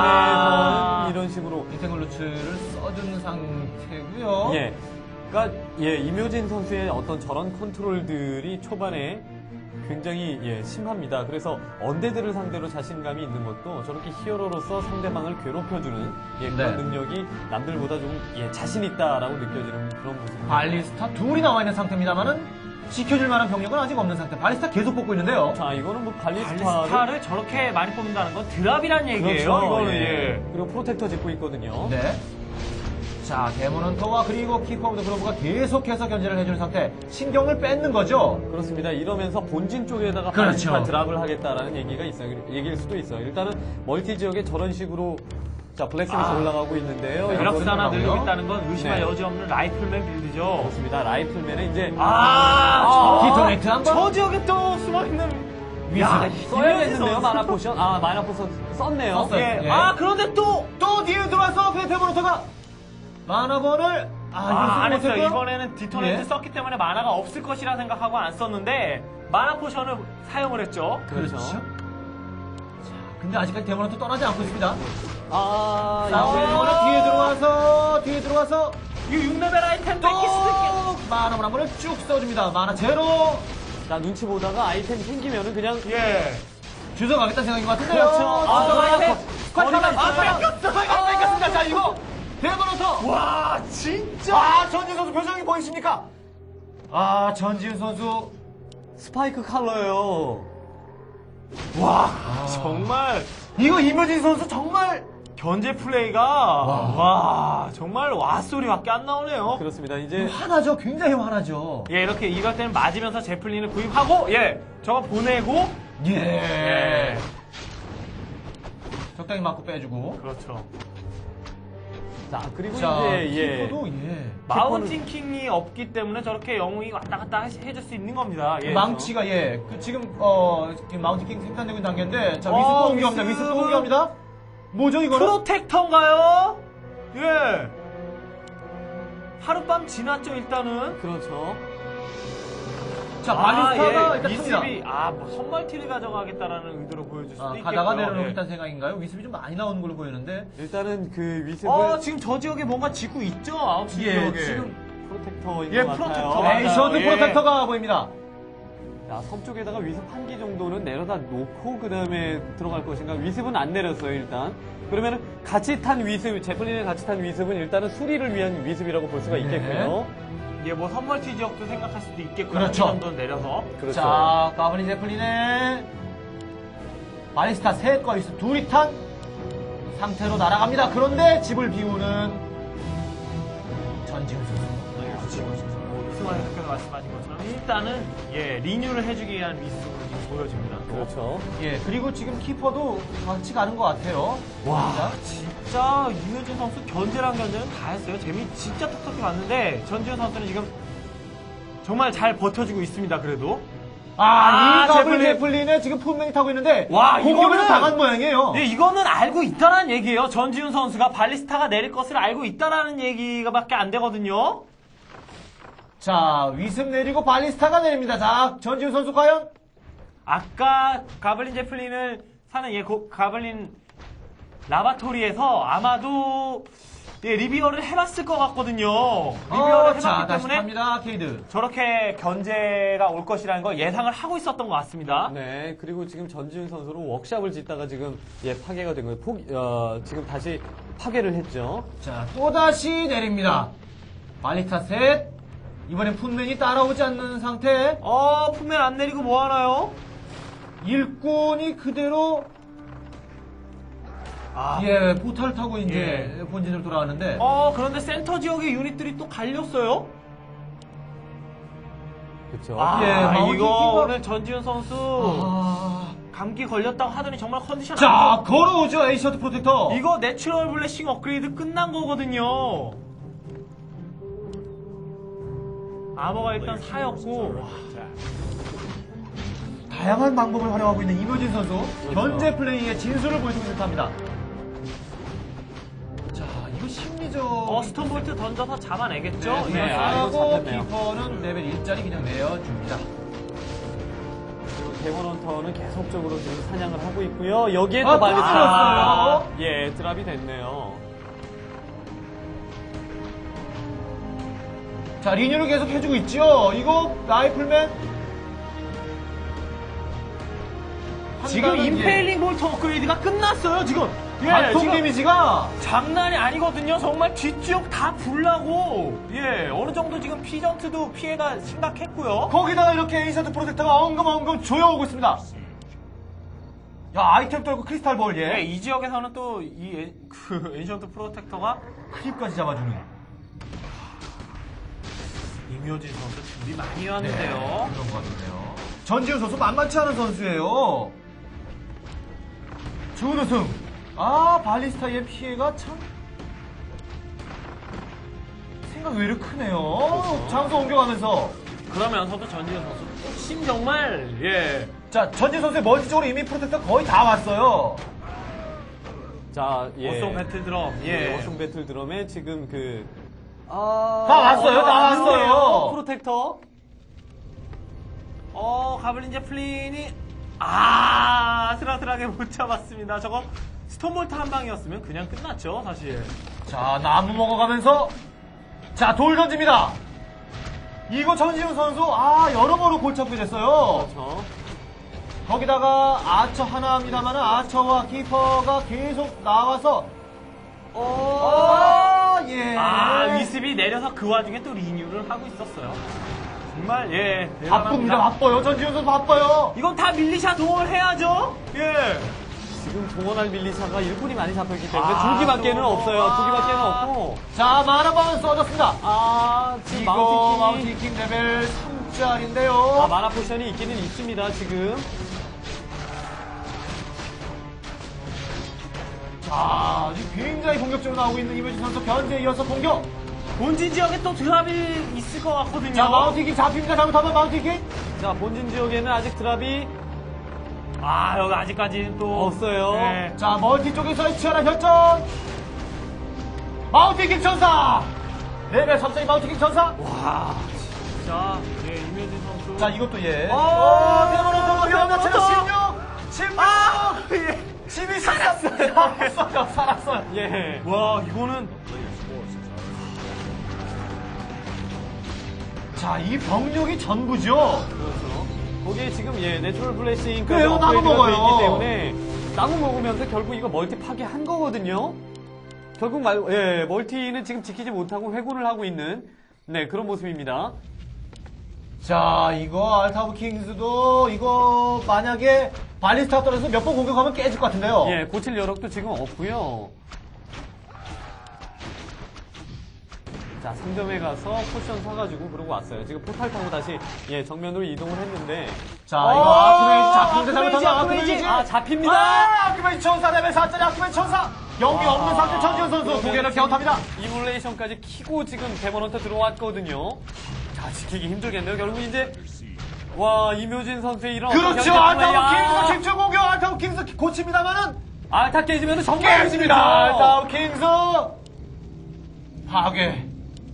S3: 아.
S2: 본진에서는 이런 식으로
S1: 인생글 루츠를 써준 상태고요.
S2: 예. 그러니까 예, 이묘진 선수의 어떤 저런 컨트롤들이 초반에 굉장히 예, 심합니다. 그래서 언데드를 상대로 자신감이 있는 것도 저렇게 히어로로서 상대방을 괴롭혀주는 예, 그런
S1: 네.
S2: 능력이 남들보다 좀 예, 자신 있다라고 느껴지는 그런 모습입니다.
S1: 발리스타 둘이 나와 있는 상태입니다만은 지켜줄 만한 병력은 아직 없는 상태. 발리스타 계속 뽑고 있는데요.
S2: 자, 이거는 뭐 발리스타를
S3: 발리스타를 저렇게 많이 뽑는다는 건 드랍이란 얘기예요.
S2: 그렇죠.
S3: 이거는
S2: 예.
S3: 예.
S2: 그리고 프로텍터 짓고 있거든요.
S1: 네. 자, 데몬헌터와 그리고 키퍼 오브 더 글로브가 계속해서 견제를 해주는 상태. 신경을 뺏는 거죠.
S2: 그렇습니다. 이러면서 본진 쪽에다가
S1: 그렇죠.
S2: 발리스타 드랍을 하겠다라는 얘기가 있어요. 얘기일 수도 있어요. 일단은 멀티 지역에 저런 식으로 자 블랙스미스
S3: 아.
S2: 올라가고 있는데요.
S3: 드랍스
S2: 이거는
S3: 하나
S1: 나오고요.
S3: 늘리고 있다는 건 의심할
S2: 네.
S3: 여지 없는 라이플맨 빌드죠.
S2: 그렇습니다. 라이플맨은 이제
S3: 아, 저,
S1: 디토네이트 한 번?
S3: 저 지역에 또 숨어있는
S1: 야,
S2: 써야겠는데요. 마나 포션. 아 마나 포션 썼네요.
S1: 썼어요.
S3: 예.
S1: 예.
S3: 아 그런데 또
S1: 또 뒤에 들어와서 페테모노터가 마나번을 아,
S3: 아, 안
S1: 이거
S3: 했어요.
S1: 못했고요?
S3: 이번에는 디토네이트
S1: 예.
S3: 썼기 때문에 마나가 없을 것이라 생각하고 안 썼는데 마나 포션을 사용을 했죠.
S1: 그렇죠. 자, 근데 아직까지 데모노터 떠나지 않고 있습니다.
S2: 아
S1: 데모노
S2: 이제
S1: 뒤에 들어와서 뒤에 들어와서
S3: 이 육 레벨 아이템 뺏길 수도 있겠
S1: 또 마나번 한 번을 쭉 써줍니다. 마나 제로
S2: 자 눈치 보다가 아이템 생기면은 그냥
S3: 예.
S1: 주워 가겠다 생각인 것 같은데요.
S2: 그렇죠.
S1: 아,
S2: 아,
S1: 아이템
S2: 거리가
S1: 스쿼트가
S2: 있어요.
S1: 아, 뺏겼어. 뺏겼습니다. 자, 이거 데모노터.
S3: 와 진짜.
S1: 아, 전지훈 선수 표정이 보이십니까? 아, 전지훈 선수.
S2: 스파이크 칼러예요.
S3: 와 정말
S1: 이거 이묘진 선수 정말
S3: 견제 플레이가 와, 정말 와 소리밖에 안 나오네요.
S2: 그렇습니다. 이제
S1: 화나죠. 굉장히 화나죠.
S3: 예 이렇게 이럴 때는 맞으면서 제플린을 구입하고 예 저거 보내고
S1: 예.
S3: 예
S1: 적당히 맞고 빼주고.
S3: 그렇죠.
S2: 자 그리고
S1: 자,
S2: 이제 예.
S1: 키퍼도 예.
S3: 마운틴 킹이 없기 때문에 저렇게 영웅이 왔다 갔다 해- 해줄 수 있는 겁니다. 예.
S1: 망치가 예. 그 지금 어 지금 마운틴 킹 생산되고 있는 단계인데 자,
S3: 어,
S1: 위스 또 옮겨갑니다. 위스
S3: 위스는-
S1: 또 옮겨갑니다. 뭐죠, 이거는?
S3: 프로텍터인가요? 예. 하룻밤 지났죠 일단은.
S2: 그렇죠.
S1: 자, 발리스타가
S3: 아,
S1: 일단
S3: 예.
S1: 큽니다.
S3: 위습이 아, 뭐 선멀티를 가져가겠다라는 의도로 보여줄 수도
S1: 아,
S3: 있겠고요.
S1: 가다가 내려놓고
S3: 예.
S1: 있다는 생각인가요? 위습이 좀 많이 나오는 걸로 보이는데.
S2: 일단은 그 위습을
S3: 어, 지금 저 지역에 뭔가 짓고 있죠? 아홉 시
S1: 예,
S3: 지역에.
S1: 지금
S2: 프로텍터인
S3: 예,
S2: 것 같아요.
S3: 프로텍터.
S2: 맞아요.
S1: 에이셔드
S3: 예.
S1: 프로텍터가 보입니다.
S2: 자, 섬 쪽에다가 위습 한 기 정도는 내려다 놓고 그 다음에 들어갈 것인가. 위습은 안 내렸어요 일단. 그러면은 같이 탄 위습, 제플린에 같이 탄 위습은 일단은 수리를 위한 위습이라고 볼 수가 있겠고요.
S3: 예, 뭐 선멀티 지역도 생각할 수도 있겠고요.
S1: 그렇죠.
S3: 한 정도 내려서.
S2: 그렇죠.
S1: 자, 가브리 제플린의 발리스타 셋과 위스 둘이 탄 상태로 날아갑니다. 그런데 집을 비우는 전지훈 선수.
S3: 승환 대표가 말씀하신 것처럼 일단은 예 리뉴를 해주기 위한 미스로 지금 보여집니다. 또.
S2: 그렇죠.
S1: 예, 그리고 지금 키퍼도 같이 가는 것 같아요.
S3: 와
S1: 진짜.
S3: 진짜 이효진 선수 견제랑 견제는 다 했어요. 재미 진짜 톡톡히 봤는데 전지현 선수는 지금 정말 잘 버텨주고 있습니다. 그래도
S1: 아,
S3: 아,
S1: 이 가브리
S3: 제플린.
S1: 제플린에 지금 품명이 타고 있는데
S3: 와,
S1: 공격을
S3: 이거는-
S1: 당한 모양이에요.
S3: 예, 이거는 알고 있다라는 얘기예요. 전지훈 선수가 발리스타가 내릴 것을 알고 있다라는 얘기가밖에 안 되거든요.
S1: 자, 위습 내리고 발리스타가 내립니다. 자, 전지훈 선수 과연?
S3: 아까 가블린 제플린을 사는 예 고- 가블린 라바토리에서 아마도 예, 리비어를 해봤을 것 같거든요. 리비어를
S1: 어,
S3: 해봤기
S1: 자, 다시
S3: 때문에
S1: 갑니다. 아케이드.
S3: 저렇게 견제가 올 것이라는 걸 예상을 하고 있었던 것 같습니다.
S2: 네, 그리고 지금 전지훈 선수로 워크샵을 짓다가 지금 예 파괴가 된 거예요. 포, 어, 지금 다시 파괴를 했죠.
S1: 자, 또다시 내립니다. 발리스타 셋. 이번엔 푼맨이 따라오지 않는 상태.
S3: 어, 품면 안 내리고 뭐 하나요?
S1: 일꾼이 그대로
S3: 아,
S1: 예 포탈 타고 이제
S3: 예.
S1: 본진으로 돌아가는데
S3: 어, 그런데 센터 지역의 유닛들이 또 갈렸어요?
S2: 그렇죠.
S3: 아,
S1: 예, 마운틴
S3: 이거
S1: 킹과-
S3: 오늘 전지훈 선수
S1: 아...
S3: 감기 걸렸다고 하더니 정말 컨디션
S1: 자
S3: 안
S1: 걸어오죠 에이셔트 프로텍터.
S3: 좋- 이거 내추럴 블레싱 업그레이드 끝난 거거든요. 아머가 일단 사였고
S1: 다양한 방법을 활용하고 있는 이묘진 선수 현재 플레이의 진수를 보여주고 있는 듯합니다. 자 이거 심리적.
S3: 어, 스톤볼트 던져서 잡아내겠죠?
S1: 네,
S2: 네, 아, 이거
S1: 하고
S2: 잡혔네요.
S1: 키퍼는 레벨 일짜리 그냥 내어줍니다.
S2: 그리고 데몬헌터는 계속적으로 지금 사냥을 하고 있고요. 여기에
S1: 아,
S2: 또 발리스타.
S1: 또
S2: 예, 드랍이 됐네요.
S1: 자 리뉴를 계속 해주고 있죠. 이거 라이플맨
S3: 지금
S1: 한다는
S3: 임페일링 볼트 업그레이드가 끝났어요, 지금. 예,
S1: 발통
S3: 지금
S1: 데미지가
S3: 장난이 아니거든요. 정말 뒷지역 다 불나고, 예, 어느 정도 지금 피전트도 피해가 심각했고요.
S1: 거기다가 이렇게 에이셔트 프로텍터가 엉금엉금 조여오고 있습니다. 야 아이템 떨고 크리스탈 볼
S3: 예,
S1: 예.
S3: 이 지역에서는 또 이 그 엔션트 프로텍터가
S1: 크립까지 잡아주는.
S3: 이묘진 선수 준비 많이
S1: 네,
S3: 해왔는데요.
S1: 그런 것 같은데요. 전지훈 선수 만만치 않은 선수예요. 준우승. 아 발리스타의 피해가 참 생각 외로 크네요. 장소 옮겨가면서.
S3: 그러면서도 전지현 선수 심 정말 예.
S1: 자 전지훈 선수의 멀티 쪽으로 이미 프로텍터 거의 다 왔어요.
S2: 자, 예.
S3: 워송 배틀 드럼
S2: 예.
S3: 예.
S2: 워송 배틀 드럼에 지금 그 아,
S1: 다 왔어요, 다
S2: 왔네요.
S1: 왔어요.
S2: 프로텍터.
S3: 어 가블린 제플린이 아 아슬아슬하게 못 잡았습니다. 저거 스톤볼트 한 방이었으면 그냥 끝났죠 사실.
S1: 자 나무 먹어가면서 자 돌 던집니다. 이거 전지훈 선수 아 여러모로 골치 아프게 됐어요.
S2: 그렇죠.
S1: 거기다가 아처 하나입니다만 아처와 키퍼가 계속 나와서 어, 예.
S3: 아 위습이 내려서 그 와중에 또 리뉴를 하고 있었어요. 정말 예
S1: 바쁩니다. 바빠요. 전지훈 선수 바빠요.
S3: 이건 다 밀리샤 동원을 해야죠. 예.
S2: 지금 동원할 밀리샤가 일꾼이 많이 잡혔기 때문에
S1: 아,
S2: 두 기밖에는
S1: 또,
S2: 없어요.
S1: 아.
S2: 두 기밖에는 없고.
S1: 자 마나방은 써졌습니다.
S2: 아, 지금
S1: 이거
S2: 마운틴
S1: 마운틴 레벨 삼 짜리인데요.
S2: 아, 마나 포션이 있기는 있습니다, 지금.
S1: 자 지금 굉장히 공격적으로 나오고 있는 이묘진 선수 견제에 이어서 공격.
S3: 본진 지역에 또 드랍이 있을 것 같거든요.
S1: 자 마운틴 잡힙니다. 잘못하면 마운틴.
S2: 자, 본진 지역에는 아직 드랍이
S3: 아 여기 아직까지 또
S2: 없어요.
S3: 네.
S1: 자 멀티 쪽에서의 치열한 혈전. 마운틴 천사. 레벨 삼 짜리 마운틴 천사.
S3: 와 진짜 예 이묘진 선수.
S1: 자 이것도 예.
S3: 어,
S1: 오 대만원도
S3: 대만원
S1: 현자 체력
S3: 대만원.
S1: 십육. 십육.
S3: 아 예.
S1: 십이 살았어요. 살았어요. 살았어요.
S2: 예.
S3: 와 이거는
S1: 자 이 병력이 전부죠.
S2: 그렇죠. 거기에 지금, 예, 내추럴 블레싱까지
S1: 그래요, 나무
S2: 업그레이드가
S1: 먹어요.
S2: 돼 있기 때문에 나무 먹으면서 결국 이거 멀티 파괴한 거거든요. 결국 말, 예, 멀티는 지금 지키지 못하고 회군을 하고 있는, 네, 그런 모습입니다.
S1: 자 이거 알타브 킹스도 이거 만약에 발리스타 떨어져서 몇 번 공격하면 깨질 것 같은데요.
S2: 예, 고칠 여력도 지금 없고요. 자, 상점에 가서 포션 사가지고 그러고 왔어요. 지금 포탈 타고 다시, 예, 정면으로 이동을 했는데.
S1: 자 이거 아크메이지 잡히는데
S3: 아크메이지,
S1: 잘못하면
S3: 아크메이지.
S1: 아크메이지.
S2: 아, 잡힙니다.
S1: 아, 아크메이지 천사 레벨 사 짜리 아크메이지 천사. 연기 없는 상태 전지현 선수 두 개를 기억합니다.
S2: 이몰레이션까지 키고 지금 데모넌트 들어왔거든요. 자, 지키기 힘들겠네요. 결국 이제, 와, 이묘진 선수의 이런.
S1: 그렇죠.
S2: 현재
S1: 알타브
S2: 플레이.
S1: 킹스 집중 공격. 알타브 킹스 고칩니다만은
S2: 알타 깨지면 정말
S1: 깨집니다. 알타브 킹스 파괴.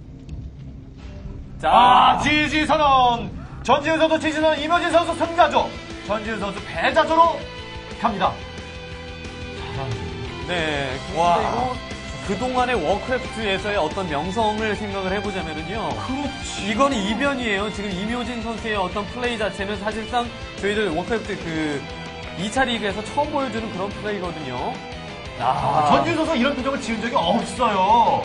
S2: 자,
S1: 아, 지지 선언. 전지훈 선수 지지 선언. 이묘진 선수 승자조. 전지훈 선수 패자조로 갑니다.
S2: 네.
S1: 와.
S2: 근데 이거 그동안의 워크래프트에서의 어떤 명성을 생각을 해보자면은요.
S1: 그렇지.
S2: 이거는 이변이에요. 지금 이묘진 선수의 어떤 플레이 자체는 사실상 저희들 워크래프트 그 이 차 리그에서 처음 보여주는 그런 플레이거든요.
S1: 아, 전지훈 선수가 이런 표정을 지은 적이 없어요.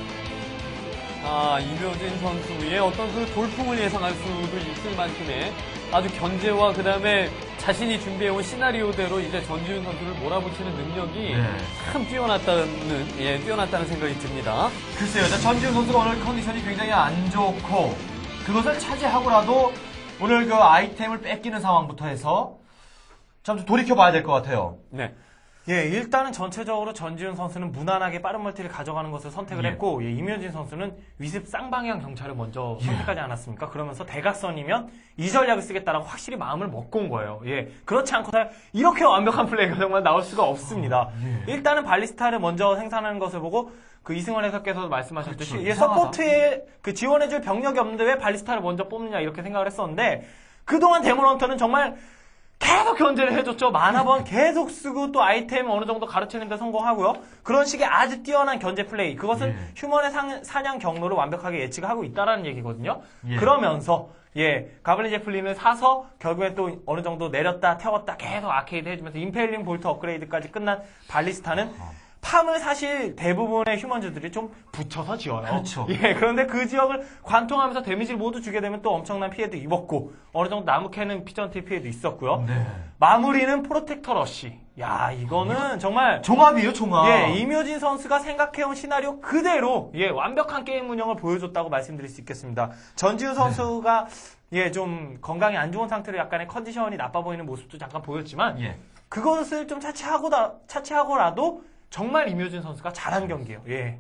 S2: 아, 이묘진 선수의 어떤 그 돌풍을 예상할 수도 있을 만큼의 아주 견제와 그 다음에 자신이 준비해온 시나리오대로 이제 전지훈 선수를 몰아붙이는 능력이
S1: 네.
S2: 참 뛰어났다는, 예, 뛰어났다는 생각이 듭니다.
S1: 글쎄요, 자, 전지훈 선수가 오늘 컨디션이 굉장히 안 좋고, 그것을 차지하고라도 오늘 그 아이템을 뺏기는 상황부터 해서 참 돌이켜봐야 될 것 같아요.
S2: 네.
S3: 예, 일단은 전체적으로 전지훈 선수는 무난하게 빠른 멀티를 가져가는 것을 선택을
S1: 예.
S3: 했고, 예, 이묘진 선수는 위습 쌍방향 경차를 먼저 선택하지 않았습니까? 그러면서 대각선이면 이 전략을 쓰겠다라고 확실히 마음을 먹고 온 거예요. 예, 그렇지 않고서 이렇게 완벽한 플레이가 정말 나올 수가 없습니다.
S1: 예.
S3: 일단은 발리스타를 먼저 생산하는 것을 보고 그 이승원 해설께서도 말씀하셨듯이
S1: 그렇죠.
S3: 예,
S1: 이상하다.
S3: 서포트에 그 지원해줄 병력이 없는데 왜 발리스타를 먼저 뽑느냐 이렇게 생각을 했었는데 그동안 데몬헌터는 정말 계속 견제를 해줬죠. 만화번 계속 쓰고 또 아이템 어느 정도 가르치는 데 성공하고요. 그런 식의 아주 뛰어난 견제 플레이. 그것은
S1: 예.
S3: 휴먼의 상, 사냥 경로를 완벽하게 예측하고 있다라는 얘기거든요.
S1: 예.
S3: 그러면서 예 가블린 제플린을 사서 결국엔 또 어느 정도 내렸다 태웠다 계속 아케이드 해주면서 임페일링 볼트 업그레이드까지 끝난 발리스타는 팜을 사실 대부분의 휴먼즈들이 좀 붙여서 지어요.
S1: 그렇죠.
S3: 예, 그런데 그 지역을 관통하면서 데미지를 모두 주게 되면 또 엄청난 피해도 입었고 어느 정도 나무 캐는 피전티 피해도 있었고요.
S1: 네.
S3: 마무리는 프로텍터 러쉬. 야, 이거는 정말
S1: 종합이에요, 종합.
S3: 예, 이묘진 선수가 생각해온 시나리오 그대로 예, 완벽한 게임 운영을 보여줬다고 말씀드릴 수 있겠습니다. 전지훈 선수가 예, 좀 건강이 안 좋은 상태로 약간의 컨디션이 나빠 보이는 모습도 잠깐 보였지만
S1: 예.
S3: 그것을 좀 차치하고다 차치하고라도 정말 이묘진 선수가 잘한 경기예요. 예.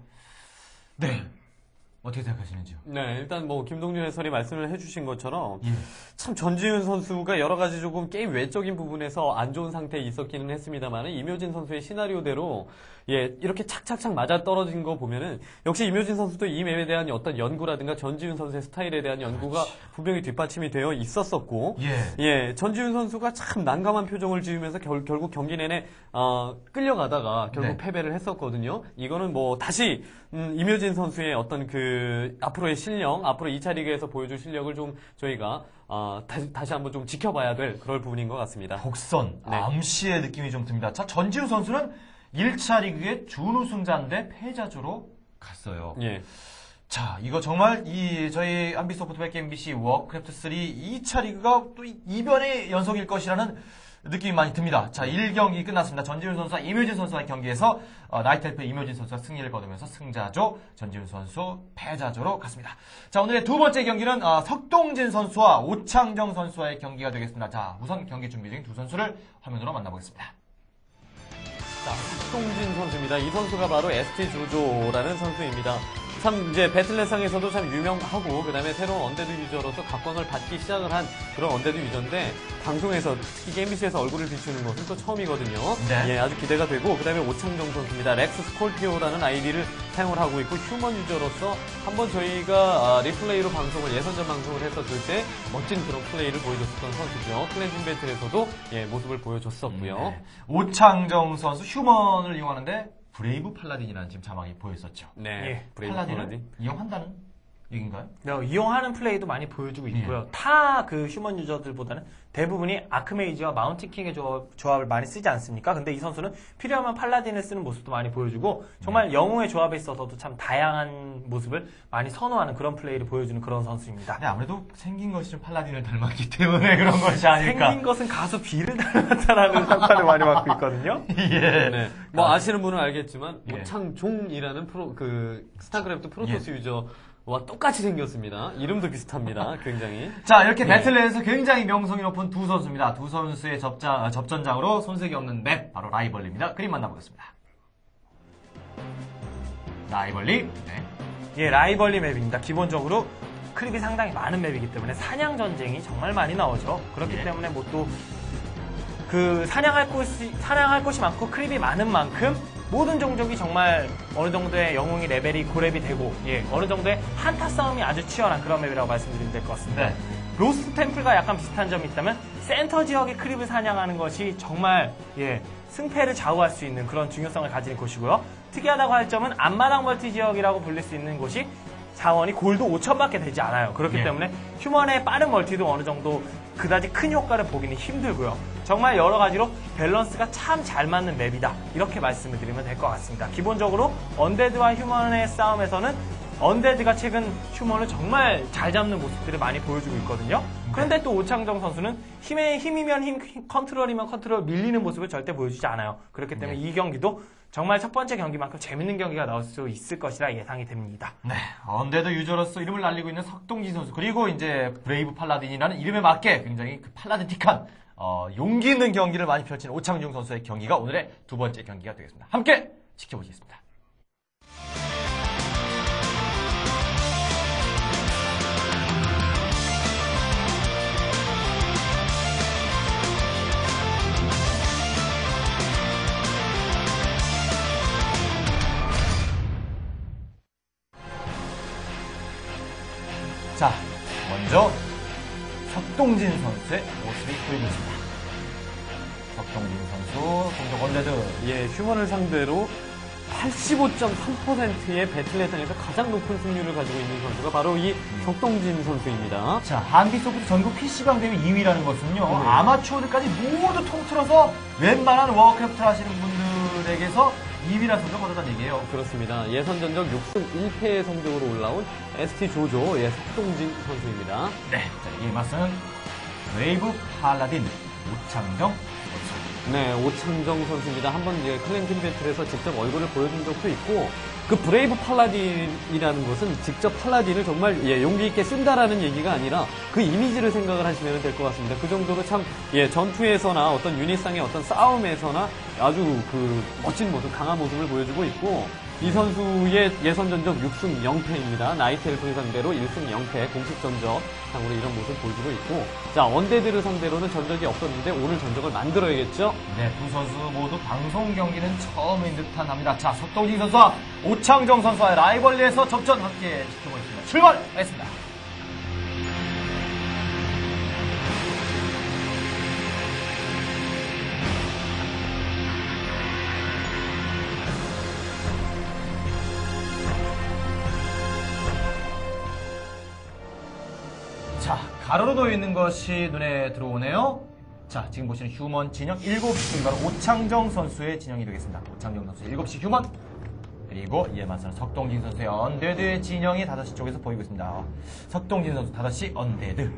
S1: 네. 어떻게 생각하시는지요?
S2: 네, 일단 뭐 김동준 해설이 말씀을 해주신 것처럼
S1: 예.
S2: 참 전지훈 선수가 여러 가지 조금 게임 외적인 부분에서 안 좋은 상태에 있었기는 했습니다만 이묘진 선수의 시나리오대로 예 이렇게 착착착 맞아 떨어진 거 보면은 역시 이묘진 선수도 이 맵에 대한 어떤 연구라든가 전지훈 선수의 스타일에 대한 연구가
S1: 그렇지.
S2: 분명히 뒷받침이 되어 있었었고
S1: 예.
S2: 예 전지훈 선수가 참 난감한 표정을 지으면서 결, 결국 경기 내내 어, 끌려가다가 결국
S1: 네.
S2: 패배를 했었거든요. 이거는 뭐 다시 음, 이묘진 선수의 어떤 그 앞으로의 실력, 앞으로 이 차 리그에서 보여줄 실력을 좀 저희가 어, 다시, 다시 한번 좀 지켜봐야 될 그럴 부분인 것 같습니다.
S1: 복선,
S2: 네.
S1: 암시의 느낌이 좀 듭니다. 자, 전지훈 선수는 일 차 리그의 준우승자인데 패자조로 갔어요.
S2: 예.
S1: 자, 이거 정말 이 저희 한빛소프트백 엠비씨 워크래프트 쓰리 이 차 리그가 또 이변의 연속일 것이라는 느낌이 많이 듭니다. 자, 일 경기 끝났습니다. 전지훈 선수와 이묘진 선수와의 경기에서 어, 나이트엘프 이묘진 선수가 승리를 거두면서 승자조, 전지훈 선수 패자조로 갔습니다. 자, 오늘의 두 번째 경기는 어, 석동진 선수와 오창정 선수와의 경기가 되겠습니다. 자, 우선 경기 준비 중인 두 선수를 화면으로 만나보겠습니다.
S2: 자, 석동진 선수입니다. 이 선수가 바로 에스티 조조라는 선수입니다. 참 이제 배틀넷상에서도 참 유명하고 그다음에 새로운 언데드 유저로서 각광을 받기 시작을 한 그런 언데드 유저인데 방송에서 특히 엠비씨에서 얼굴을 비추는 것은 또 처음이거든요.
S1: 네.
S2: 예, 아주 기대가 되고 그다음에 오창정 선수입니다. 렉스 스콜피오라는 아이디를 사용을 하고 있고 휴먼 유저로서 한번 저희가 아, 리플레이로 방송을 예선전 방송을 했었을 때 멋진 그런 플레이를 보여줬었던 선수죠. 클렌징 배틀에서도 예, 모습을 보여줬었고요.
S1: 네. 오창정 선수 휴먼을 이용하는데 브레이브 팔라딘이라는 지금 자막이 보였었죠.
S2: 네,
S3: 예.
S2: 브레이브
S1: 팔라딘을
S2: 팔라딘.
S1: 이용한다는 얘기인가요?
S3: 네, 이용하는 플레이도 많이 보여주고 있고요. 타 그 휴먼 유저들보다는 대부분이 아크메이지와 마운틴킹의 조합, 조합을 많이 쓰지 않습니까? 근데 이 선수는 필요하면 팔라딘을 쓰는 모습도 많이 보여주고 정말 영웅의 조합에 있어서도 참 다양한 모습을 많이 선호하는 그런 플레이를 보여주는 그런 선수입니다.
S1: 네, 아무래도 생긴 것이 좀 팔라딘을 닮았기 때문에 그런 것이 아닐까.
S3: 생긴 것은 가수 비를 닮았다라는 평가를 많이 받고 있거든요.
S1: 예.
S2: 네. 뭐 아시는 분은 알겠지만
S1: 예.
S2: 오창종이라는 프로 그 스타크래프트 프로토스 유저와 똑같이 생겼습니다. 이름도 비슷합니다. 굉장히.
S1: 자, 이렇게
S2: 네.
S1: 배틀넷에서 굉장히 명성이 높은 두 선수입니다. 두 선수의 접자, 어, 접전장으로 손색이 없는 맵, 바로 라이벌리입니다. 그림 만나보겠습니다. 라이벌리. 네.
S3: 예, 라이벌리 맵입니다. 기본적으로 크립이 상당히 많은 맵이기 때문에 사냥 전쟁이 정말 많이 나오죠. 그렇기
S1: 예.
S3: 때문에 뭐 또 그 사냥할 곳이 사냥할 곳이 많고 크립이 많은 만큼 모든 종족이 정말 어느 정도의 영웅이 레벨이 고렙이 되고 예, 어느 정도의 한타 싸움이 아주 치열한 그런 맵이라고 말씀드리면 될 것 같습니다.
S1: 네.
S3: 로스트 템플과 약간 비슷한 점이 있다면 센터 지역의 크립을 사냥하는 것이 정말 예, 승패를 좌우할 수 있는 그런 중요성을 가지는 곳이고요. 특이하다고 할 점은 앞마당 멀티 지역이라고 불릴 수 있는 곳이 자원이 골드 오천밖에 되지 않아요. 그렇기
S1: 예.
S3: 때문에 휴먼의 빠른 멀티도 어느 정도 그다지 큰 효과를 보기는 힘들고요. 정말 여러 가지로 밸런스가 참 잘 맞는 맵이다. 이렇게 말씀을 드리면 될 것 같습니다. 기본적으로 언데드와 휴먼의 싸움에서는 언데드가 최근 휴먼을 정말 잘 잡는 모습들을 많이 보여주고 있거든요. 그런데 또 오창정 선수는 힘에 힘이면 힘, 컨트롤이면 컨트롤 밀리는 모습을 절대 보여주지 않아요. 그렇기 때문에 이 경기도 정말 첫 번째 경기만큼 재밌는 경기가 나올 수 있을 것이라 예상이 됩니다.
S1: 네, 언데드 유저로서 이름을 날리고 있는 석동진 선수 그리고 이제 브레이브 팔라딘이라는 이름에 맞게 굉장히 그 팔라딘틱한 어, 용기 있는 경기를 많이 펼친 오창중 선수의 경기가 오늘의 두 번째 경기가 되겠습니다. 함께 지켜보시겠습니다. 자, 먼저 석동진 선수의 모습이 보이고 있습니다. 석동진 선수, 공격 언데드.
S2: 예, 휴먼을 상대로 팔십오 점 삼 퍼센트의 배틀 예상에서 가장 높은 승률을 가지고 있는 선수가 바로 이 석동진 선수입니다.
S1: 자, 한비소프트 전국 피씨방 대회 이 위라는 것은요,
S2: 네.
S1: 아마추어들까지 모두 통틀어서 웬만한 워크래프트를 하시는 분들에게서 이 위라는 성적을 얻었다는 얘기예요.
S2: 그렇습니다. 예선 전적 육 승 일 패의 성적으로 올라온 에스티 조조, 예, 석동진 선수입니다.
S1: 네, 자, 이 맞서는 웨이브 팔라딘 오창정 선수.
S2: 네, 오창정 선수입니다. 한번 이제 클랜팀 배틀에서 직접 얼굴을 보여준 적도 있고, 그 브레이브 팔라딘이라는 것은 직접 팔라딘을 정말 예, 용기 있게 쓴다라는 얘기가 아니라 그 이미지를 생각을 하시면 될 것 같습니다. 그 정도로 참 예, 전투에서나 어떤 유닛상의 어떤 싸움에서나 아주 그 멋진 모습, 강한 모습을 보여주고 있고, 이 선수의 예선 전적 육 승 영 패입니다. 나이트 엘프를 상대로 일 승 영 패 공식 전적 상으로 이런 모습을 보여주고 있고, 자, 언데드를 상대로는 전적이 없었는데 오늘 전적을 만들어야겠죠?
S1: 네, 두 선수 모두 방송 경기는 처음인 듯한 합니다. 자, 석동진 선수와 오창정 선수와의 라이벌리에서 접전 함께 지켜보겠습니다. 출발하겠습니다. 자, 가로로 놓여 있는 것이 눈에 들어오네요. 자, 지금 보시는 휴먼 진영 일곱 시 바로 오창정 선수의 진영이 되겠습니다. 오창정 선수 일곱 시 휴먼, 그리고 이에 맞서는 석동진 선수의 언데드의 진영이 다섯 시 쪽에서 보이고 있습니다. 석동진 선수 다섯 시 언데드.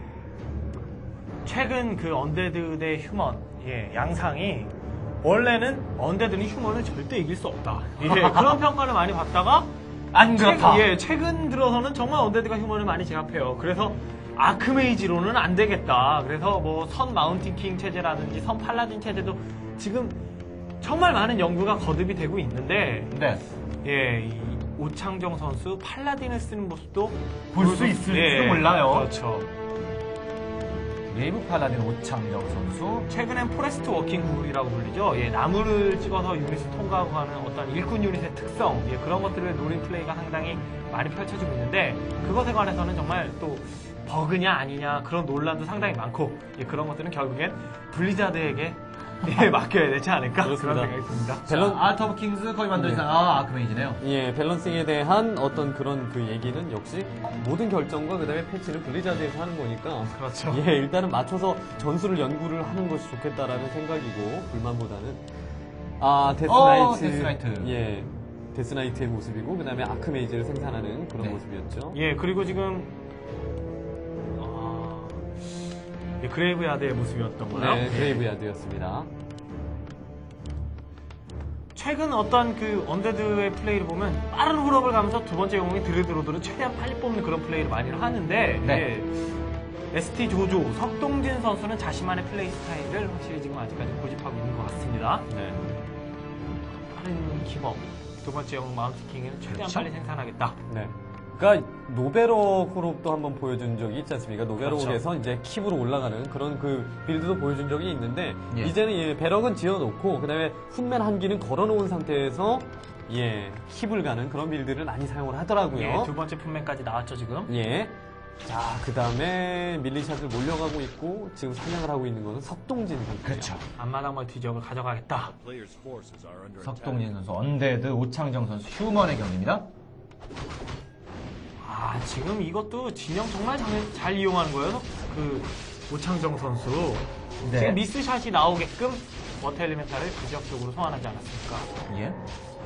S3: 최근 그 언데드 대 휴먼 예, 양상이 원래는 언데드는 휴먼을 절대 이길 수 없다. 예, 그런 평가를 많이 받다가
S1: 안 그렇다.
S3: 최근, 예, 최근 들어서는 정말 언데드가 휴먼을 많이 제압해요. 그래서 아크메이지로는 안 되겠다. 그래서 뭐 선 마운틴 킹 체제라든지 선 팔라딘 체제도 지금 정말 많은 연구가 거듭이 되고 있는데,
S1: 네.
S3: 예, 이 오창정 선수 팔라딘을 쓰는 모습도
S1: 볼 수 있을지도 몰라요.
S3: 그렇죠.
S1: 웨이브 팔라딘 오창정 선수.
S3: 최근엔 포레스트 워킹 굴이라고 불리죠. 예, 나무를 찍어서 유닛을 통과하고 가는 어떤 일꾼 유닛의 특성, 예, 그런 것들을 노린 플레이가 상당히 많이 펼쳐지고 있는데, 그것에 관해서는 정말 또 버그냐 아니냐 그런 논란도 상당히 많고, 예, 그런 것들은 결국엔 블리자드에게 예, 맡겨야 되지 않을까
S2: 그렇습니다.
S3: 그런 생각이 듭니다.
S2: 밸런,
S1: 자, 아트 오브 킹스 거의 만들지
S2: 네.
S1: 아, 아크메이지네요.
S2: 예, 밸런싱에 대한 어떤 그런 그 얘기는 역시 모든 결정과 그 다음에 패치는 블리자드에서 하는 거니까.
S3: 그렇죠.
S2: 예, 일단은 맞춰서 전술을 연구를 하는 것이 좋겠다라는 생각이고, 불만보다는. 아, 데스나이트.
S1: 어, 데스나이트.
S2: 예, 데스나이트의 모습이고, 그 다음에 아크메이지를 생산하는 그런
S1: 네.
S2: 모습이었죠.
S3: 예, 그리고 지금 아, 예, 그레이브야드의 모습이었던가요?
S2: 네, 그레이브야드였습니다.
S3: 최근 어떤 그 언데드의 플레이를 보면 빠른 홀업을 가면서 두 번째 영웅인 드르드로드를 최대한 빨리 뽑는 그런 플레이를 많이 하는데,
S1: 네.
S3: 예, 에스티 조조, 석동진 선수는 자신만의 플레이 스타일을 확실히 지금 아직까지 고집하고 있는 것 같습니다.
S2: 네.
S3: 빠른 킥업, 두 번째 영웅 마운트킹을 최대한
S1: 그렇죠.
S3: 빨리 생산하겠다.
S2: 네. 그러니까 노베록 홀업도 한번 보여준 적이 있지 않습니까? 노베록에서
S3: 그렇죠.
S2: 이제 킵으로 올라가는 그런 그 빌드도 보여준 적이 있는데,
S1: 예.
S2: 이제는 예, 배럭은 지어놓고 그다음에 훈맨 한 기는 걸어놓은 상태에서 예 킵을 가는 그런 빌드를 많이 사용을 하더라고요.
S3: 예, 두 번째 품맨까지 나왔죠 지금.
S2: 예. 자, 그 다음에 밀리샷을 몰려가고 있고 지금 사냥을 하고 있는 것은 석동진 선수예요.
S1: 그렇죠.
S3: 앞마당 멀티 지역을 가져가겠다.
S1: 석동진 선수, 언데드, 오창정 선수, 휴먼의 경기입니다.
S3: 아, 지금 이것도 진영 정말 잘, 잘 이용하는 거예요. 그 오창정 선수.
S1: 네.
S3: 지금 미스샷이 나오게끔 워터 엘리멘탈을 그 지역 쪽으로 소환하지 않았습니까?
S1: 예.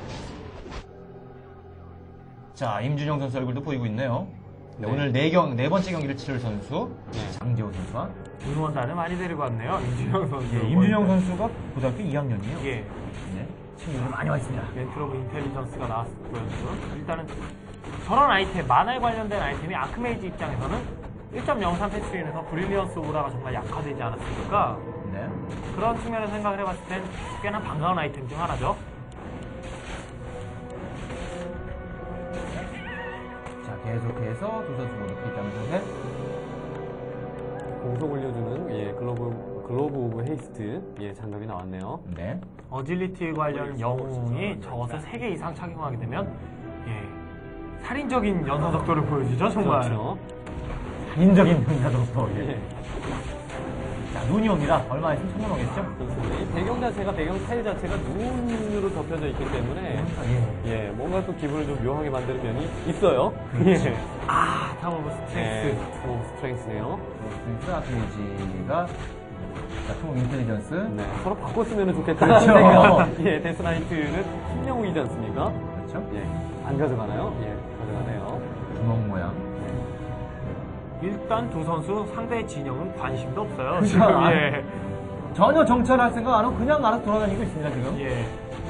S1: 자, 임준영 선수 얼굴도 보이고 있네요. 네,
S2: 네.
S1: 오늘 네 경, 네 번째 경기를 치를 선수,
S2: 네.
S1: 장재호 선수와.
S3: 응원단을 많이 데리고 왔네요. 임준영 선수.
S1: 예, 임준영 선수가 고등학교 이 학년이에요.
S3: 예.
S1: 네. 친구들 많이 와 있습니다.
S3: 멘트 오브 인텔리전스가 나왔고요. 지금. 일단은 저런 아이템, 만화에 관련된 아이템이 아크메이지 입장에서는 일 점 영삼 패치인에서 브릴리언스 오라가 정말 약화되지 않았습니까?
S1: 네.
S3: 그런 측면에서 생각을 해봤을 땐 꽤나 반가운 아이템 중 하나죠.
S1: 자, 계속해서 두 선수 모두 피땀 상태.
S2: 공속 올려주는 예, 글로브, 글로브 오브 헤이스트 예, 장갑이 나왔네요.
S1: 네.
S3: 어질리티 관련 영웅이 적어서 세 개 이상 착용하게 되면 예, 살인적인 연사 속도를 보여주죠. 정말.
S2: 그렇죠.
S1: 인적인 능력도. 예.
S2: 예.
S1: 자, 눈이 옵니다. 얼마 있으면 천년 오겠죠?
S2: 그렇습니다. 이 배경 자체가, 배경 타일 자체가 눈으로 덮여져 있기 때문에,
S1: 예.
S2: 예, 뭔가 또 기분을 좀 묘하게 만드는 면이 있어요.
S1: 그렇죠.
S2: 예.
S3: 아, 타워 오브
S2: 네,
S3: 스트렝스.
S2: 오, 스트렝스네요.
S1: 스트라테지가, 자, 통합 인텔리전스.
S2: 네, 서로 바꿨으면 좋겠다는
S1: 그렇죠.
S2: 생각. 예, 데스나이트는 신영웅이지 않습니까?
S1: 그렇죠?
S2: 예, 안 가져가나요? 예, 가져가네요.
S1: 구멍 모양.
S3: 일단 두 선수 상대 진영은 관심도 없어요.
S1: 그죠?
S3: 지금
S1: 아,
S3: 예.
S1: 전혀 정찰할 생각 안 하고 그냥 알아서 돌아다니고 있습니다, 지금.
S3: 예.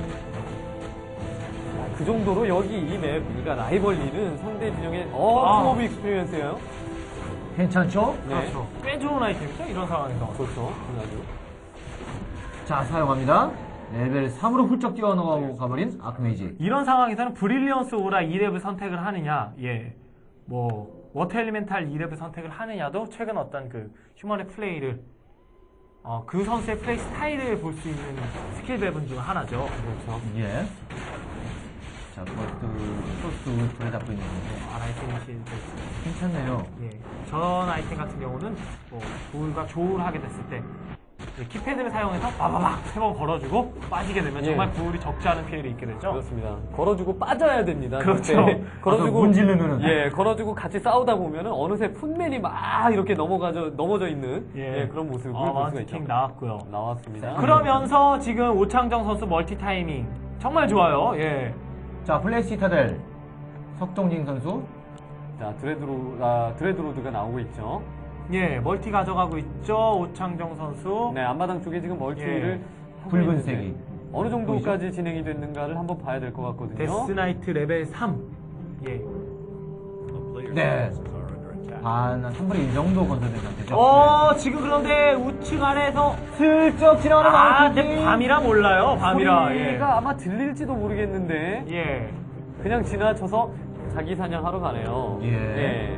S2: 그 정도로 여기 이 맵, 그러니까 라이벌리는 상대 진영의, 어,
S3: 아.
S2: 투 오브 익스피리언스예요
S1: 괜찮죠?
S2: 네.
S3: 그렇죠. 꽤 좋은 아이템이죠. 이런 상황에서.
S2: 좋죠. 아주.
S1: 자, 사용합니다. 레벨 삼으로 훌쩍 뛰어넘어가고 가버린 아크메이지.
S3: 이런 상황에서는 브릴리언스 오라 이 렙을 선택을 하느냐, 예, 뭐 워터 엘리멘탈 이 렙을 선택을 하느냐도 최근 어떤 그 휴먼의 플레이를 어, 그 선수의 플레이 스타일을 볼 수 있는 스킬 배분 중 하나죠.
S2: 그렇죠.
S1: 예. 자, 그것도 소스 불에 잡고 있는 건데.
S3: 아라이테니시
S1: 괜찮네요.
S3: 예, 전 아이템 같은 경우는 뭐 돌과 조우를 하게 됐을 때 예, 키패드를 사용해서 빠바박 세 번 걸어주고 빠지게 되면
S2: 예.
S3: 정말 불이 적지 않은 피해를 입게 되죠.
S2: 그렇습니다. 걸어주고 빠져야 됩니다.
S3: 그렇죠.
S2: 그때 걸어주고
S1: 문질르는.
S2: 예, 걸어주고 같이 싸우다 보면은 어느새 풋맨이 막 이렇게 넘어가져 넘어져 있는 예, 그런 모습을
S3: 아,
S2: 볼 수가 있죠.
S3: 마운트킹 나왔고요.
S2: 나왔습니다.
S3: 그러면서 지금 오창정 선수 멀티 타이밍 정말 좋아요. 예.
S1: 자, 플래시 타델. 석동진 선수.
S2: 자, 드레드로 아, 드레드로드가 나오고 있죠.
S3: 예, 멀티 가져가고 있죠. 오창정 선수.
S2: 네, 앞마당 쪽에 지금 멀티를 하고
S1: 붉은색이.
S2: 있는데 어느 정도까지 진행이 됐는가를 한번 봐야 될 것 같거든요.
S3: 데스나이트 레벨 삼. 예.
S1: 네. 반, 삼분의 일 정도 건설된 상태죠.
S3: 어, 지금 그런데 우측 아래에서
S1: 슬쩍 지나가는
S3: 아,
S1: 마운틴.
S3: 근데 밤이라 몰라요. 밤이라. 예.
S2: 소리가 아마 들릴지도 모르겠는데
S3: 예.
S2: 그냥 지나쳐서 자기 사냥하러 가네요.
S1: 예.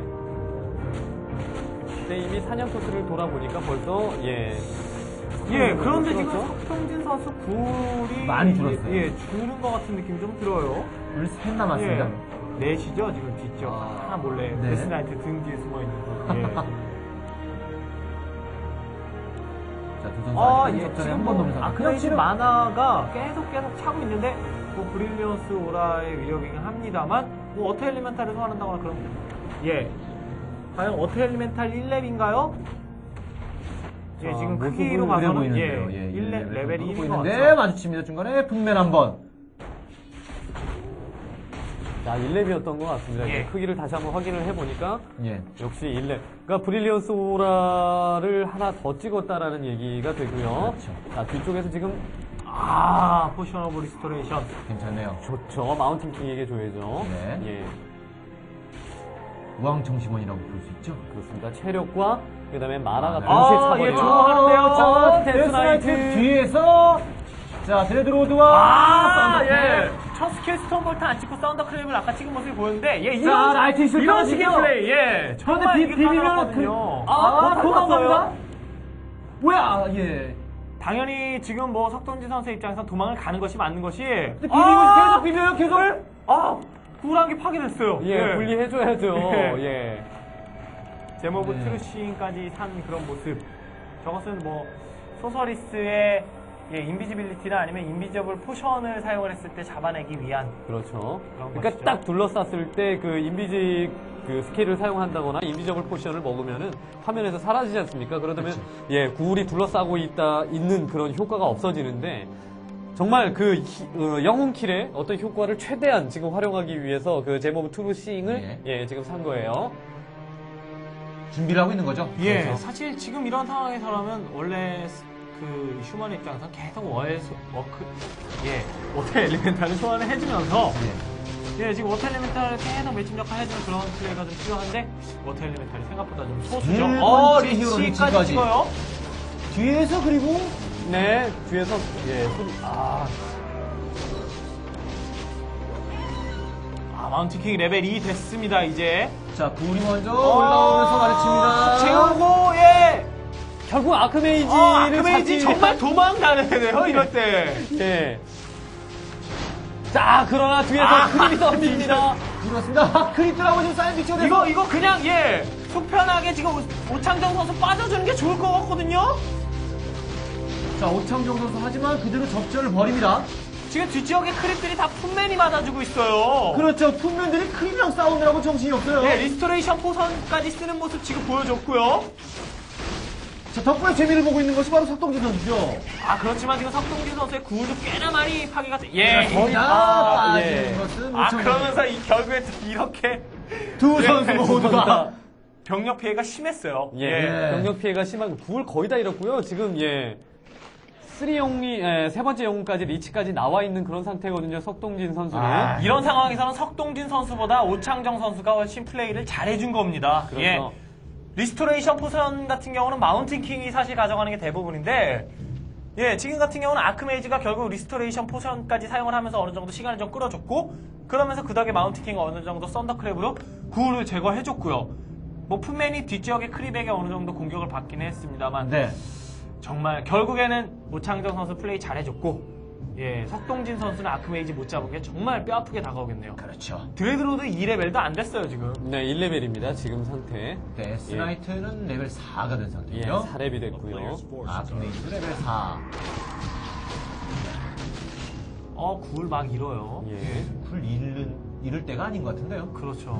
S2: 근데 이미 사냥 코스를 돌아보니까 벌써 예.
S3: 예, 그런데 지금
S2: 그렇죠?
S3: 석동진 선수 굴이
S1: 많이 줄었어요.
S3: 예, 줄은 것 같은 느낌이 좀 들어요.
S1: 우리 셋 남았습니다.
S3: 예. 넷이죠, 지금 뒤쪽.
S1: 아,
S3: 하나 몰래
S1: 네.
S3: 데스나이트 등 뒤에 숨어 있는 거. 예.
S1: 자, 두 선수
S3: 아,
S1: 아직
S3: 예,
S1: 전에
S3: 지금
S1: 한 번도
S3: 뭐
S1: 없는
S3: 아크메이지 만화가 계속 계속 차고 있는데 뭐 브릴리언스 오라의 위력이긴 합니다만 뭐 어터 엘리멘탈을 소환한다거나 그런 예. 과연 어터 엘리멘탈 일 렙인가요? 예,
S1: 자,
S3: 지금
S1: 모습은
S3: 크기로
S1: 그래
S3: 봐서는
S1: 보이는데요.
S3: 예,
S1: 예,
S3: 일 렙, 레벨이 일인 것
S1: 보이는데
S3: 같아요.
S1: 마주칩니다. 중간에 분맨 한 번.
S2: 자, 일 렙이었던 것 같습니다.
S3: 예.
S2: 크기를 다시 한번 확인을 해보니까
S1: 예.
S2: 역시 일 렙. 그러니까 브릴리언스 오라를 하나 더 찍었다라는 얘기가 되고요.
S1: 그렇죠.
S2: 자, 뒤쪽에서 지금
S3: 아, 포션 오브 리스토레이션.
S1: 괜찮네요.
S2: 좋죠. 마운틴 킹에게 줘야죠.
S1: 네.
S2: 예,
S1: 우왕청심원이라고 볼 수 있죠.
S2: 그렇습니다. 체력과 그다음에 마나가
S1: 네.
S2: 동시에
S3: 아,
S2: 차버리는.
S3: 예, 좋아하는데요.
S1: 어,
S3: 저
S1: 데스나이트
S3: 데스나이트.
S1: 뒤에서 자, 드레드로드와
S3: 아,
S1: 썬더클랩.
S3: 예. 첫 스킬 스톤볼트 안 찍고 사운더 클랩을 아까 찍은 모습이 보였는데, 예,
S1: 자,
S3: 이런,
S1: 라이트 있을
S3: 이런
S1: 거거든요.
S3: 식의 플레이, 예. 정말
S1: 비-
S3: 이게
S1: 비비면
S3: 까다롭거든요.
S1: 그- 아,
S3: 어,
S1: 도망갑니다. 뭐야, 예.
S3: 당연히 지금 뭐 석동진 선수 입장에서 도망을 가는 것이 맞는 것이.
S1: 근데 비비고 계속 비벼요, 계속.
S3: 아, 구랑기 파괴됐어요.
S2: 예, 분리해줘야죠.
S3: 예.
S2: 예.
S3: 제모브
S1: 네.
S3: 트루싱까지 산 그런 모습. 저것은 뭐 소서리스의 예, 인비지빌리티나 아니면 인비저블 포션을 사용을 했을 때 잡아내기 위한
S2: 그렇죠.
S3: 그런
S2: 그러니까
S3: 것이죠.
S2: 딱 둘러쌌을 때 그 인비지 그 스킬을 사용한다거나 인비저블 포션을 먹으면은 화면에서 사라지지 않습니까? 그러면 예 구울이 둘러싸고 있다 있는 그런 효과가 없어지는데 정말 그 히- 어, 영웅 킬의 어떤 효과를 최대한 지금 활용하기 위해서 그 제모브 트루싱을
S1: 예.
S2: 예 지금 산 거예요.
S1: 준비를 하고 있는 거죠?
S3: 예,
S2: 그렇죠.
S3: 사실 지금 이런 상황에서라면 원래 그 휴먼 입장에서 계속 월 소- 워크 예 워터 엘리멘탈을 소환을 해주면서 예 지금 워터 엘리멘탈을 계속 매칭 역할 해주는 그런 플레이가 좀 필요한데 워터 엘리멘탈이 생각보다 좀 소수죠.
S1: 일
S3: 어
S1: 번째 히어로
S3: 리치까지
S1: 리치까지.
S3: 찍어요.
S1: 뒤에서 그리고
S2: 네 뒤에서 예 손, 아
S3: 아 마운틴킹 레벨 이 됐습니다 이제.
S1: 자 구울이 먼저 올라오면서 가르칩니다.
S3: 재우고 예.
S2: 결국 아크메이지를
S3: 어, 아크메이지
S2: 잡기
S3: 정말
S2: 위한-
S3: 도망다녀요 이럴 때.
S2: 예. 자 그러나 뒤에서
S3: 아,
S2: 그림이 덤빕니다.
S1: 그렇습니다. 크리트라고 지금 사인 픽처 돼서
S3: 이거 이거 그냥 예 속편하게 지금 오- 오창정 선수 빠져주는 게 좋을 것 같거든요.
S1: 자 오창정 선수 하지만 그대로 접전을 벌입니다.
S3: 지금 뒷지역의 크립들이 다 품맨이 맞아주고 있어요.
S1: 그렇죠. 품면들이 크리랑 싸우느라고 정신이 없어요.
S3: 예, 리스토레이션 포선까지 쓰는 모습 지금 보여줬고요.
S1: 자 덕분에 재미를 보고 있는 것이 바로 석동진 선수죠.
S3: 아 그렇지만 지금 석동진 선수의 구울도 꽤나 많이 파괴가 돼. 예.
S1: 거의
S3: 아,
S1: 다 빠지는
S2: 예.
S1: 것은
S3: 아
S1: 오창정
S3: 그러면서 이 결국에 또 이렇게
S1: 두
S3: 예,
S1: 선수
S3: 두
S1: 모두가
S3: 병력 피해가 심했어요.
S2: 예, 병력 피해가 심한 구울 거의 다 잃었고요. 지금 예. 쓰리 영웅이 예, 세 번째 영웅까지 리치까지 나와 있는 그런 상태거든요. 석동진 선수는.
S1: 아,
S3: 이런 상황에서는 석동진 선수보다 오창정 선수가 훨씬 플레이를 잘해준 겁니다.
S2: 그렇죠.
S3: 예. 리스토레이션 포션 같은 경우는 마운틴 킹이 사실 가져가는 게 대부분인데, 예, 지금 같은 경우는 아크메이지가 결국 리스토레이션 포션까지 사용을 하면서 어느 정도 시간을 좀 끌어줬고, 그러면서 그 덕에 마운틴 킹은 어느 정도 썬더크랩으로 구울을 제거해줬고요. 뭐 품맨이 뒷지역의 크립에게 어느 정도 공격을 받긴 했습니다만,
S1: 네.
S3: 정말 결국에는 오창정 선수 플레이 잘해줬고, 예, 석동진 선수는 아크메이지 못 잡은 게 정말 뼈아프게 다가오겠네요.
S1: 그렇죠.
S3: 드레드로드 이 레벨도 안 됐어요 지금.
S2: 네, 일 레벨입니다. 지금 상태.
S1: 네, 스나이트는 레벨 사가 된
S2: 예,
S1: 상태고요.
S2: 사 렙이 됐고요.
S1: 아, 근데 레벨 사.
S3: 어 구울 막 잃어요.
S2: 예.
S1: 풀 잃는, 잃을 때가 아닌 것 같은데요.
S3: 그렇죠.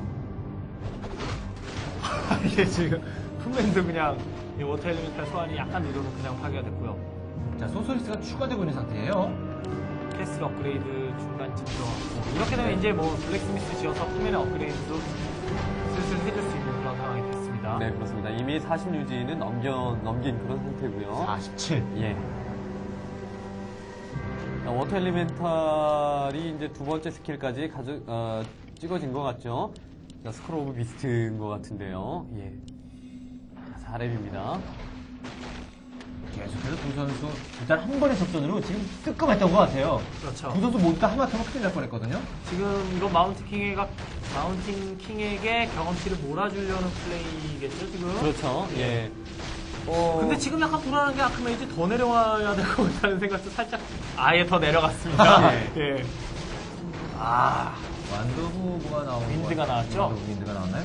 S3: 이게 지금 품맨도 그냥 이 워터 엘리멘탈 소환이 약간 늦어서 그냥 파괴가 됐고요.
S1: 자, 소서리스가 추가되고 있는 상태예요.
S3: 캐슬 업그레이드 중간쯤 들어갔고 이렇게 되면 이제 뭐 블랙스미스 지어서 품맨의 업그레이드도 슬슬 해줄 수 있는 그런 상황이 됐습니다.
S2: 네, 그렇습니다. 이미 사십 유지는 넘겨, 넘긴 그런 상태고요.
S1: 사십칠.
S2: 예. 자, 워터 엘리멘탈이 이제 두 번째 스킬까지 가져, 어, 찍어진 것 같죠? 자, 스크롤 오브 비스트인 것 같은데요. 예. 사 렙입니다.
S1: 계속해서 두 선수 일단 한 번의 접전으로 지금 뜨끔했던 것 같아요.
S3: 그렇죠.
S1: 두 선수 모두 다 하마터면 큰일 날 뻔했거든요.
S3: 지금 이거 마운틴 킹에가 마운틴 킹에게 경험치를 몰아주려는 플레이겠죠 지금.
S2: 그렇죠. 예. 어,
S3: 근데 지금 약간 불안한 게 아크메이지 더 내려와야 될 것 같다는 생각도 살짝 아예 더 내려갔습니다. 예. 아
S1: 완도 후보가 나온
S3: 윈드가
S1: 것 같-
S3: 나왔죠?
S1: 완도 윈드가 나왔나요?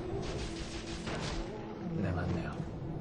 S1: 네, 맞네요.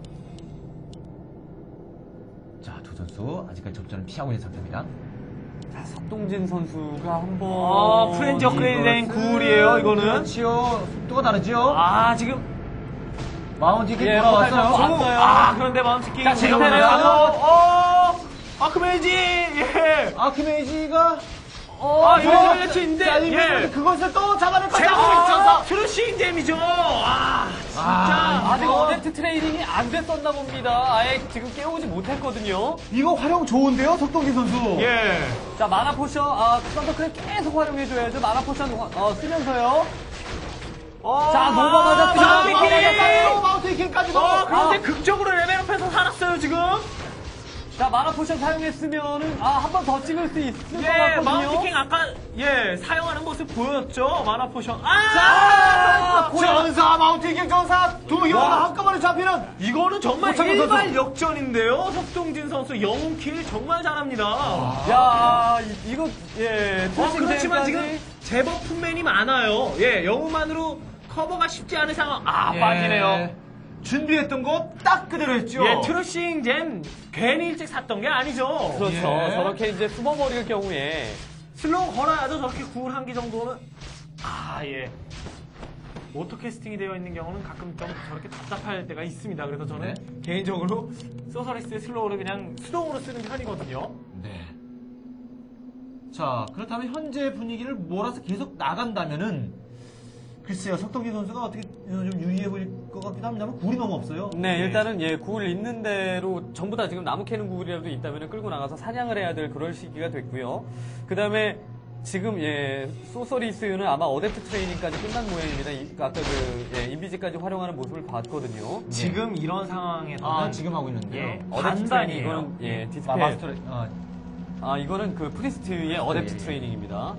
S1: 자, 두 선수 아직까지 접전을 피하고 있는 상태입니다.
S2: 자, 석동진 선수가 한 번.
S3: 아, 프렌즈 업그레이드 된 구울이에요, 이거는.
S1: 그렇지요. 속도가 다르지요.
S3: 아 지금
S1: 마운틴이
S2: 예,
S1: 돌아왔어요.
S2: 포탈 왔어요.
S3: 아 그런데 마운틴 킹
S2: 자, 지금
S3: 올라오네요.
S2: 내려가요.
S3: 어 아크메이지 예.
S1: 아크메이지가
S3: 아 이거
S1: 저-
S3: 열려치인데
S1: 자, 이
S3: 예.
S1: 그것을 또 잡아낼 것
S3: 제가
S1: 같아요.
S3: 트루싱 데미죠. 아 진짜.
S1: 아,
S2: 아직
S1: 이거-
S2: 어댑트 트레이닝이 안 됐었나 봅니다. 아예 지금 깨우지 못했거든요.
S1: 이거 활용 좋은데요, 석동기 선수.
S3: 예.
S2: 자, 마나 포션, 아, 썬더크랩 계속 활용해줘야죠. 마나 포션 어, 쓰면서요.
S3: 어,
S2: 자, 노바마자
S3: 마운틴
S2: 마운틴
S3: 킹.
S1: 마운틴 마운틴킹까지도.
S3: 어 그런데
S2: 아.
S3: 극적으로 레벨업해서 살았어요 지금.
S2: 자, 마나 포션 사용했으면은, 아, 한 번 더 찍을 수 있을 것
S3: 예,
S2: 같거든요.
S3: 마운틴 킹 아까 예 사용하는 모습 보였죠 마나 포션.
S1: 자,
S3: 아,
S1: 전사 마운틴킹 전사 두 히어로가 한꺼번에 잡히는.
S3: 이거는 정말
S1: 오창정
S3: 일발
S1: 선수.
S3: 역전인데요. 석동진 선수 영웅 킬 정말 잘합니다.
S2: 야, 이- 이거, 예,
S3: 어, 그렇지만
S2: 트루싱
S3: 지금 제법 품맨이 많아요. 예, 영웅만으로 커버가 쉽지 않은 상황. 아,
S1: 예.
S3: 빠지네요.
S1: 준비했던 거 딱 그대로 했죠.
S3: 예, 트루싱 잼 괜히 일찍 샀던 게 아니죠.
S2: 그렇죠.
S1: 예.
S2: 저렇게 이제 숨어버릴 경우에
S3: 슬로우 걸어야죠. 저렇게 구울 한 기 정도는. 아, 예. 오토 캐스팅이 되어 있는 경우는 가끔 좀 저렇게 답답할 때가 있습니다. 그래서 저는
S1: 네.
S3: 개인적으로 소서리스의 슬로우를 그냥 수동으로 쓰는 편이거든요.
S1: 네. 자, 그렇다면 현재 분위기를 몰아서 계속 나간다면은 글쎄요, 석동진 선수가 어떻게 좀 유리해 보일 것 같기도 합니다만 굴이 너무 없어요.
S2: 네, 일단은 예, 구울 있는 대로 전부 다 지금 나무 캐는 구울이라도 있다면 끌고 나가서 사냥을 해야 될 그럴 시기가 됐고요. 그 다음에 지금 예, 소서리스는 아마 어댑트 트레이닝까지 끝난 모양입니다. 이, 아까 그 예, 인비지까지 활용하는 모습을 봤거든요.
S3: 지금 이런 상황에서는
S1: 아, 지금 하고 있는데요.
S3: 예,
S2: 어댑트 트레이닝
S3: 반반이에요.
S2: 이거는 예,
S1: 아,
S2: 디스플레이.
S1: 마스터, 아,
S2: 아, 이거는 그 프리스트의 어댑트
S1: 예.
S2: 트레이닝입니다.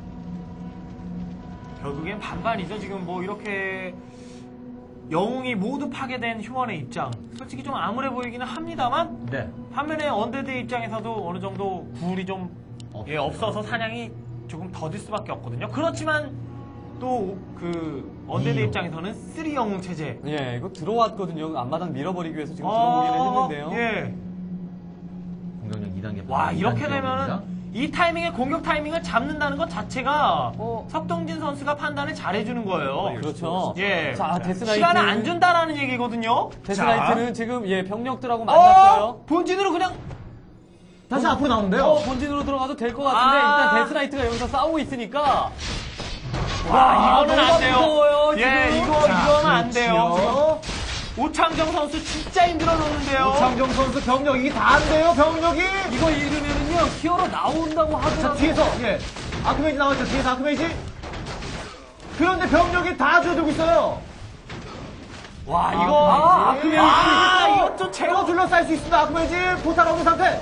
S3: 결국엔 반반이죠. 지금 뭐 이렇게 영웅이 모두 파괴된 휴먼의 입장. 솔직히 좀 암울해 보이기는 합니다만
S1: 네.
S3: 반면에 언데드의 입장에서도 어느 정도 굴이 좀 예, 없어서 사냥이 조금 더딜 수밖에 없거든요. 그렇지만 또 그 언데드
S1: 이요.
S3: 입장에서는 쓰리 영웅 체제.
S2: 예, 이거 들어왔거든요. 앞마당 밀어버리기 위해서 지금 들어오기는 했는데요.
S3: 예.
S1: 공격력 이 단계.
S3: 와, 이렇게 되면은 이 타이밍에 공격 타이밍을 잡는다는 것 자체가
S2: 어.
S3: 석동진 선수가 판단을 잘해주는 거예요.
S2: 그렇죠.
S3: 예.
S2: 자, 데스나이트.
S3: 시간을 안 준다라는 얘기거든요.
S2: 데스나이트는 지금 예, 병력들하고 만났어요.
S3: 어? 본진으로 그냥
S1: 다시 앞으로 나오는데요.
S2: 어, 본진으로 들어가도 될 것 같은데
S3: 아.
S2: 일단 데스나이트가 여기서 싸우고 있으니까
S3: 와, 이거는
S2: 너무
S3: 안 돼요.
S2: 무서워요,
S3: 예,
S2: 지금.
S3: 이거 이거는 안 돼요.
S1: 그렇지요.
S3: 오창정 선수 진짜 힘들어 놓는데요.
S1: 오창정 선수 병력 이게 다 안 돼요, 병력이.
S2: 이거 잃으면은요 히어로 나온다고
S1: 자,
S2: 하더라도
S1: 뒤에서, 예. 아크메이지 나왔죠, 뒤에서 아크메이지. 그런데 병력이 다 줄어들고 있어요.
S3: 와, 이거
S2: 아, 아크메이지.
S3: 아, 이것도
S1: 제가
S3: 제가
S1: 둘러쌀 수 있습니다, 아크메이지. 포탈 없는 상태.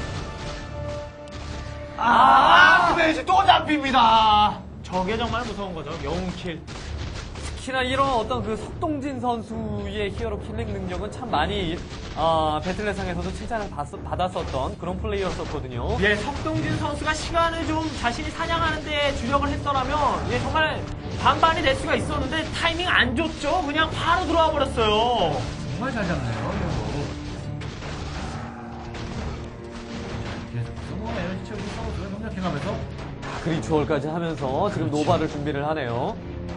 S1: 아, 아크메이지 또 잡힙니다.
S3: 저게 정말 무서운 거죠. 영웅킬.
S2: 특히나 이런 어떤 그 석동진 선수의 히어로 킬링 능력은 참 많이 아, 배틀넷상에서도 칭찬을 받, 받았었던 그런 플레이였었거든요.
S3: 예, 석동진 선수가 시간을 좀 자신이 사냥하는데 주력을 했더라면 예, 정말 반반이 될 수가 있었는데 타이밍 안 줬죠. 그냥 바로 들어와 버렸어요.
S1: 정말 잘 잡네요, 이거. 계속해서 뭐 에너지 채우고 선수를 협력해가면서.
S2: 그리추얼까지 하면서 지금
S1: 그렇죠.
S2: 노바를 준비를 하네요.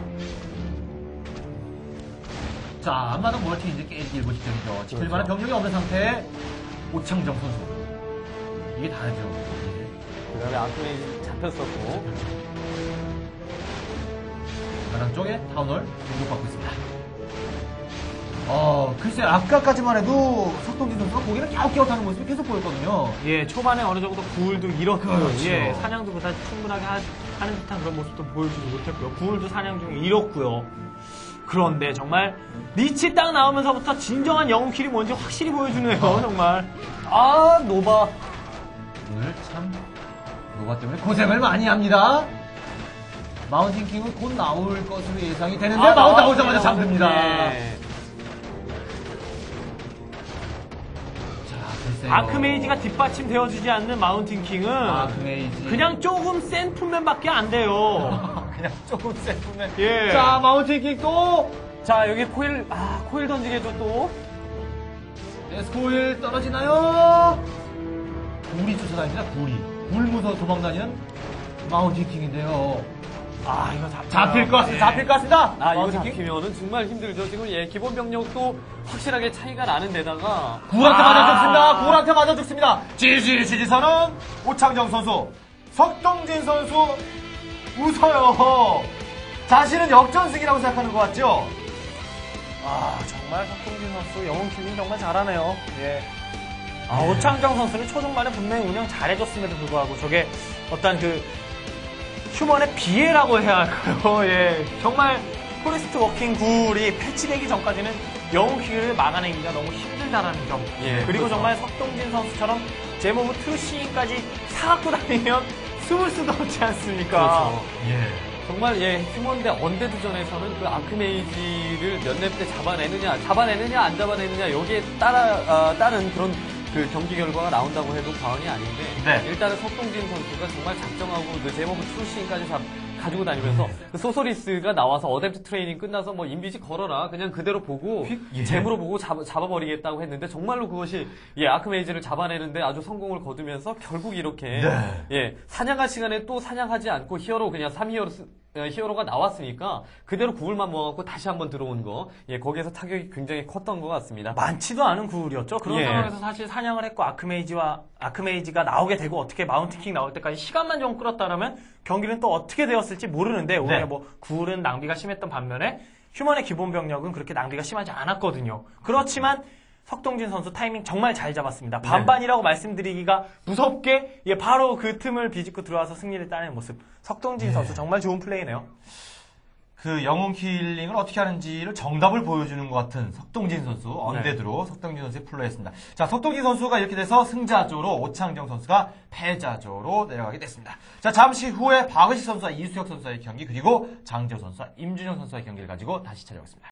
S1: 자, 앞마당 멀티 이제 깨지기 일보 직전이죠. 지킬 만한 병력이 없는 상태에 오창정 선수. 이게 다르죠. 예.
S2: 그 다음에 아크메이지 잡혔었고.
S1: 마당 쪽에 타운홀 공격받고 있습니다. 어, 글쎄, 아까까지만 해도 석동진 선수가 고개를 갸웃갸웃하는 모습이 계속 보였거든요.
S3: 예, 초반에 어느 정도 구울도 잃었고,
S1: 그렇죠.
S3: 예, 사냥도 그다지 충분하게 하, 는 듯한 그런 모습도 보여주지 못했고요. 구울도 사냥 중에 잃었고요. 그런데 정말 리치 딱 나오면서부터 진정한 영웅킬이 뭔지 확실히 보여주네요, 정말.
S2: 아, 노바.
S1: 오늘 참 노바 때문에 고생을 많이 합니다. 마운틴 킹은 곧 나올 것으로 예상이 되는데
S2: 아,
S1: 마운
S2: 나왔네요.
S1: 나오자마자 잡힙니다.
S2: 네.
S1: 자, 글쎄요.
S3: 아크메이지가 뒷받침 되어주지 않는 마운틴 킹은
S1: 아크메이지.
S3: 그냥 조금 센 품면밖에 안 돼요.
S1: 그냥 조금 세쁘면.
S3: 예.
S1: 자, 마운틴 킹 또
S2: 자, 여기 코일, 아, 코일 던지게도 또.
S1: 에스코일 떨어지나요? 굴이 쫓아다닙니다. 굴이. 굴 무서 도망다니는 마운틴 킹인데요.
S3: 아, 이거 잡,
S1: 잡힐 것 같습니다. 잡힐 것 같습니다.
S2: 아, 이거
S1: 마운틴 킹.
S2: 잡히면은 정말 힘들죠. 지금 예, 기본 병력도 확실하게 차이가 나는 데다가.
S1: 굴한테
S3: 아.
S1: 맞아 죽습니다. 굴한테 맞아 죽습니다. 지지 지지선은 오창정 선수, 석동진 선수 웃어요. 자신은 역전승이라고 생각하는 것 같죠?
S3: 아, 정말 석동진 선수 영웅 킬링 정말 잘하네요. 예. 아, 오창정 선수는 초중반에 분명히 운영 잘해줬음에도 불구하고 저게 어떤 그 휴먼의 비애라고 해야 할까요? 예. 정말 포레스트 워킹 굴이 패치되기 전까지는 영웅 킬을 막아내기가 너무 힘들다라는 점.
S2: 예,
S3: 그리고
S2: 그렇죠.
S3: 정말 석동진 선수처럼 제모브 트루시까지 사갖고 다니면 숨을 수도 없지 않습니까?
S2: 그렇죠.
S1: 예.
S2: 정말 예 휴먼 대 언데드전에서는 그 아크메이지를 몇 렙 때 잡아내느냐 잡아내느냐 안 잡아내느냐 여기에 따라 어, 따른 그런 그 경기 결과가 나온다고 해도 과언이 아닌데
S1: 네.
S2: 일단은 석동진 선수가 정말 작정하고 그 제모브 트루싱까지 잡 가지고 다니면서 그 소소리스가 나와서 어댑트 트레이닝 끝나서 뭐 인비지 걸어라 그냥 그대로 보고
S1: 예.
S2: 재물로 보고 잡, 잡아버리겠다고 했는데 정말로 그것이 예 아크메이지를 잡아내는데 아주 성공을 거두면서 결국 이렇게
S1: 네.
S2: 예 사냥할 시간에 또 사냥하지 않고 히어로 그냥 삼 히어로 히어로가 나왔으니까 그대로 구울만 모아갖고 다시 한번 들어온 거 예 거기에서 타격이 굉장히 컸던 것 같습니다.
S3: 많지도 않은 구울이었죠. 그런
S2: 예.
S3: 상황에서 사실 사냥을 했고 아크메이지와 아크메이지가 나오게 되고 어떻게 마운트킹 나올 때까지 시간만 좀 끌었다라면 경기는 또 어떻게 되었을지 모르는데 오히려
S1: 네.
S3: 뭐 구울은 낭비가 심했던 반면에 휴먼의 기본 병력은 그렇게 낭비가 심하지 않았거든요. 그렇지만 석동진 선수 타이밍 정말 잘 잡았습니다. 반반이라고 말씀드리기가 무섭게 예, 바로 그 틈을 비집고 들어와서 승리를 따내는 모습. 석동진 선수 정말 좋은 플레이네요.
S1: 그 영웅 킬링을 어떻게 하는지를 정답을 보여주는 것 같은 석동진 선수 언데드로 석동진 선수의 플레이였습니다. 자, 석동진 선수가 이렇게 돼서 승자조로 오창정 선수가 패자조로 내려가게 됐습니다. 자, 잠시 후에 박의식 선수와 이수혁 선수의 경기 그리고 장재호 선수와 임준영 선수의 경기를 가지고 다시 찾아오겠습니다.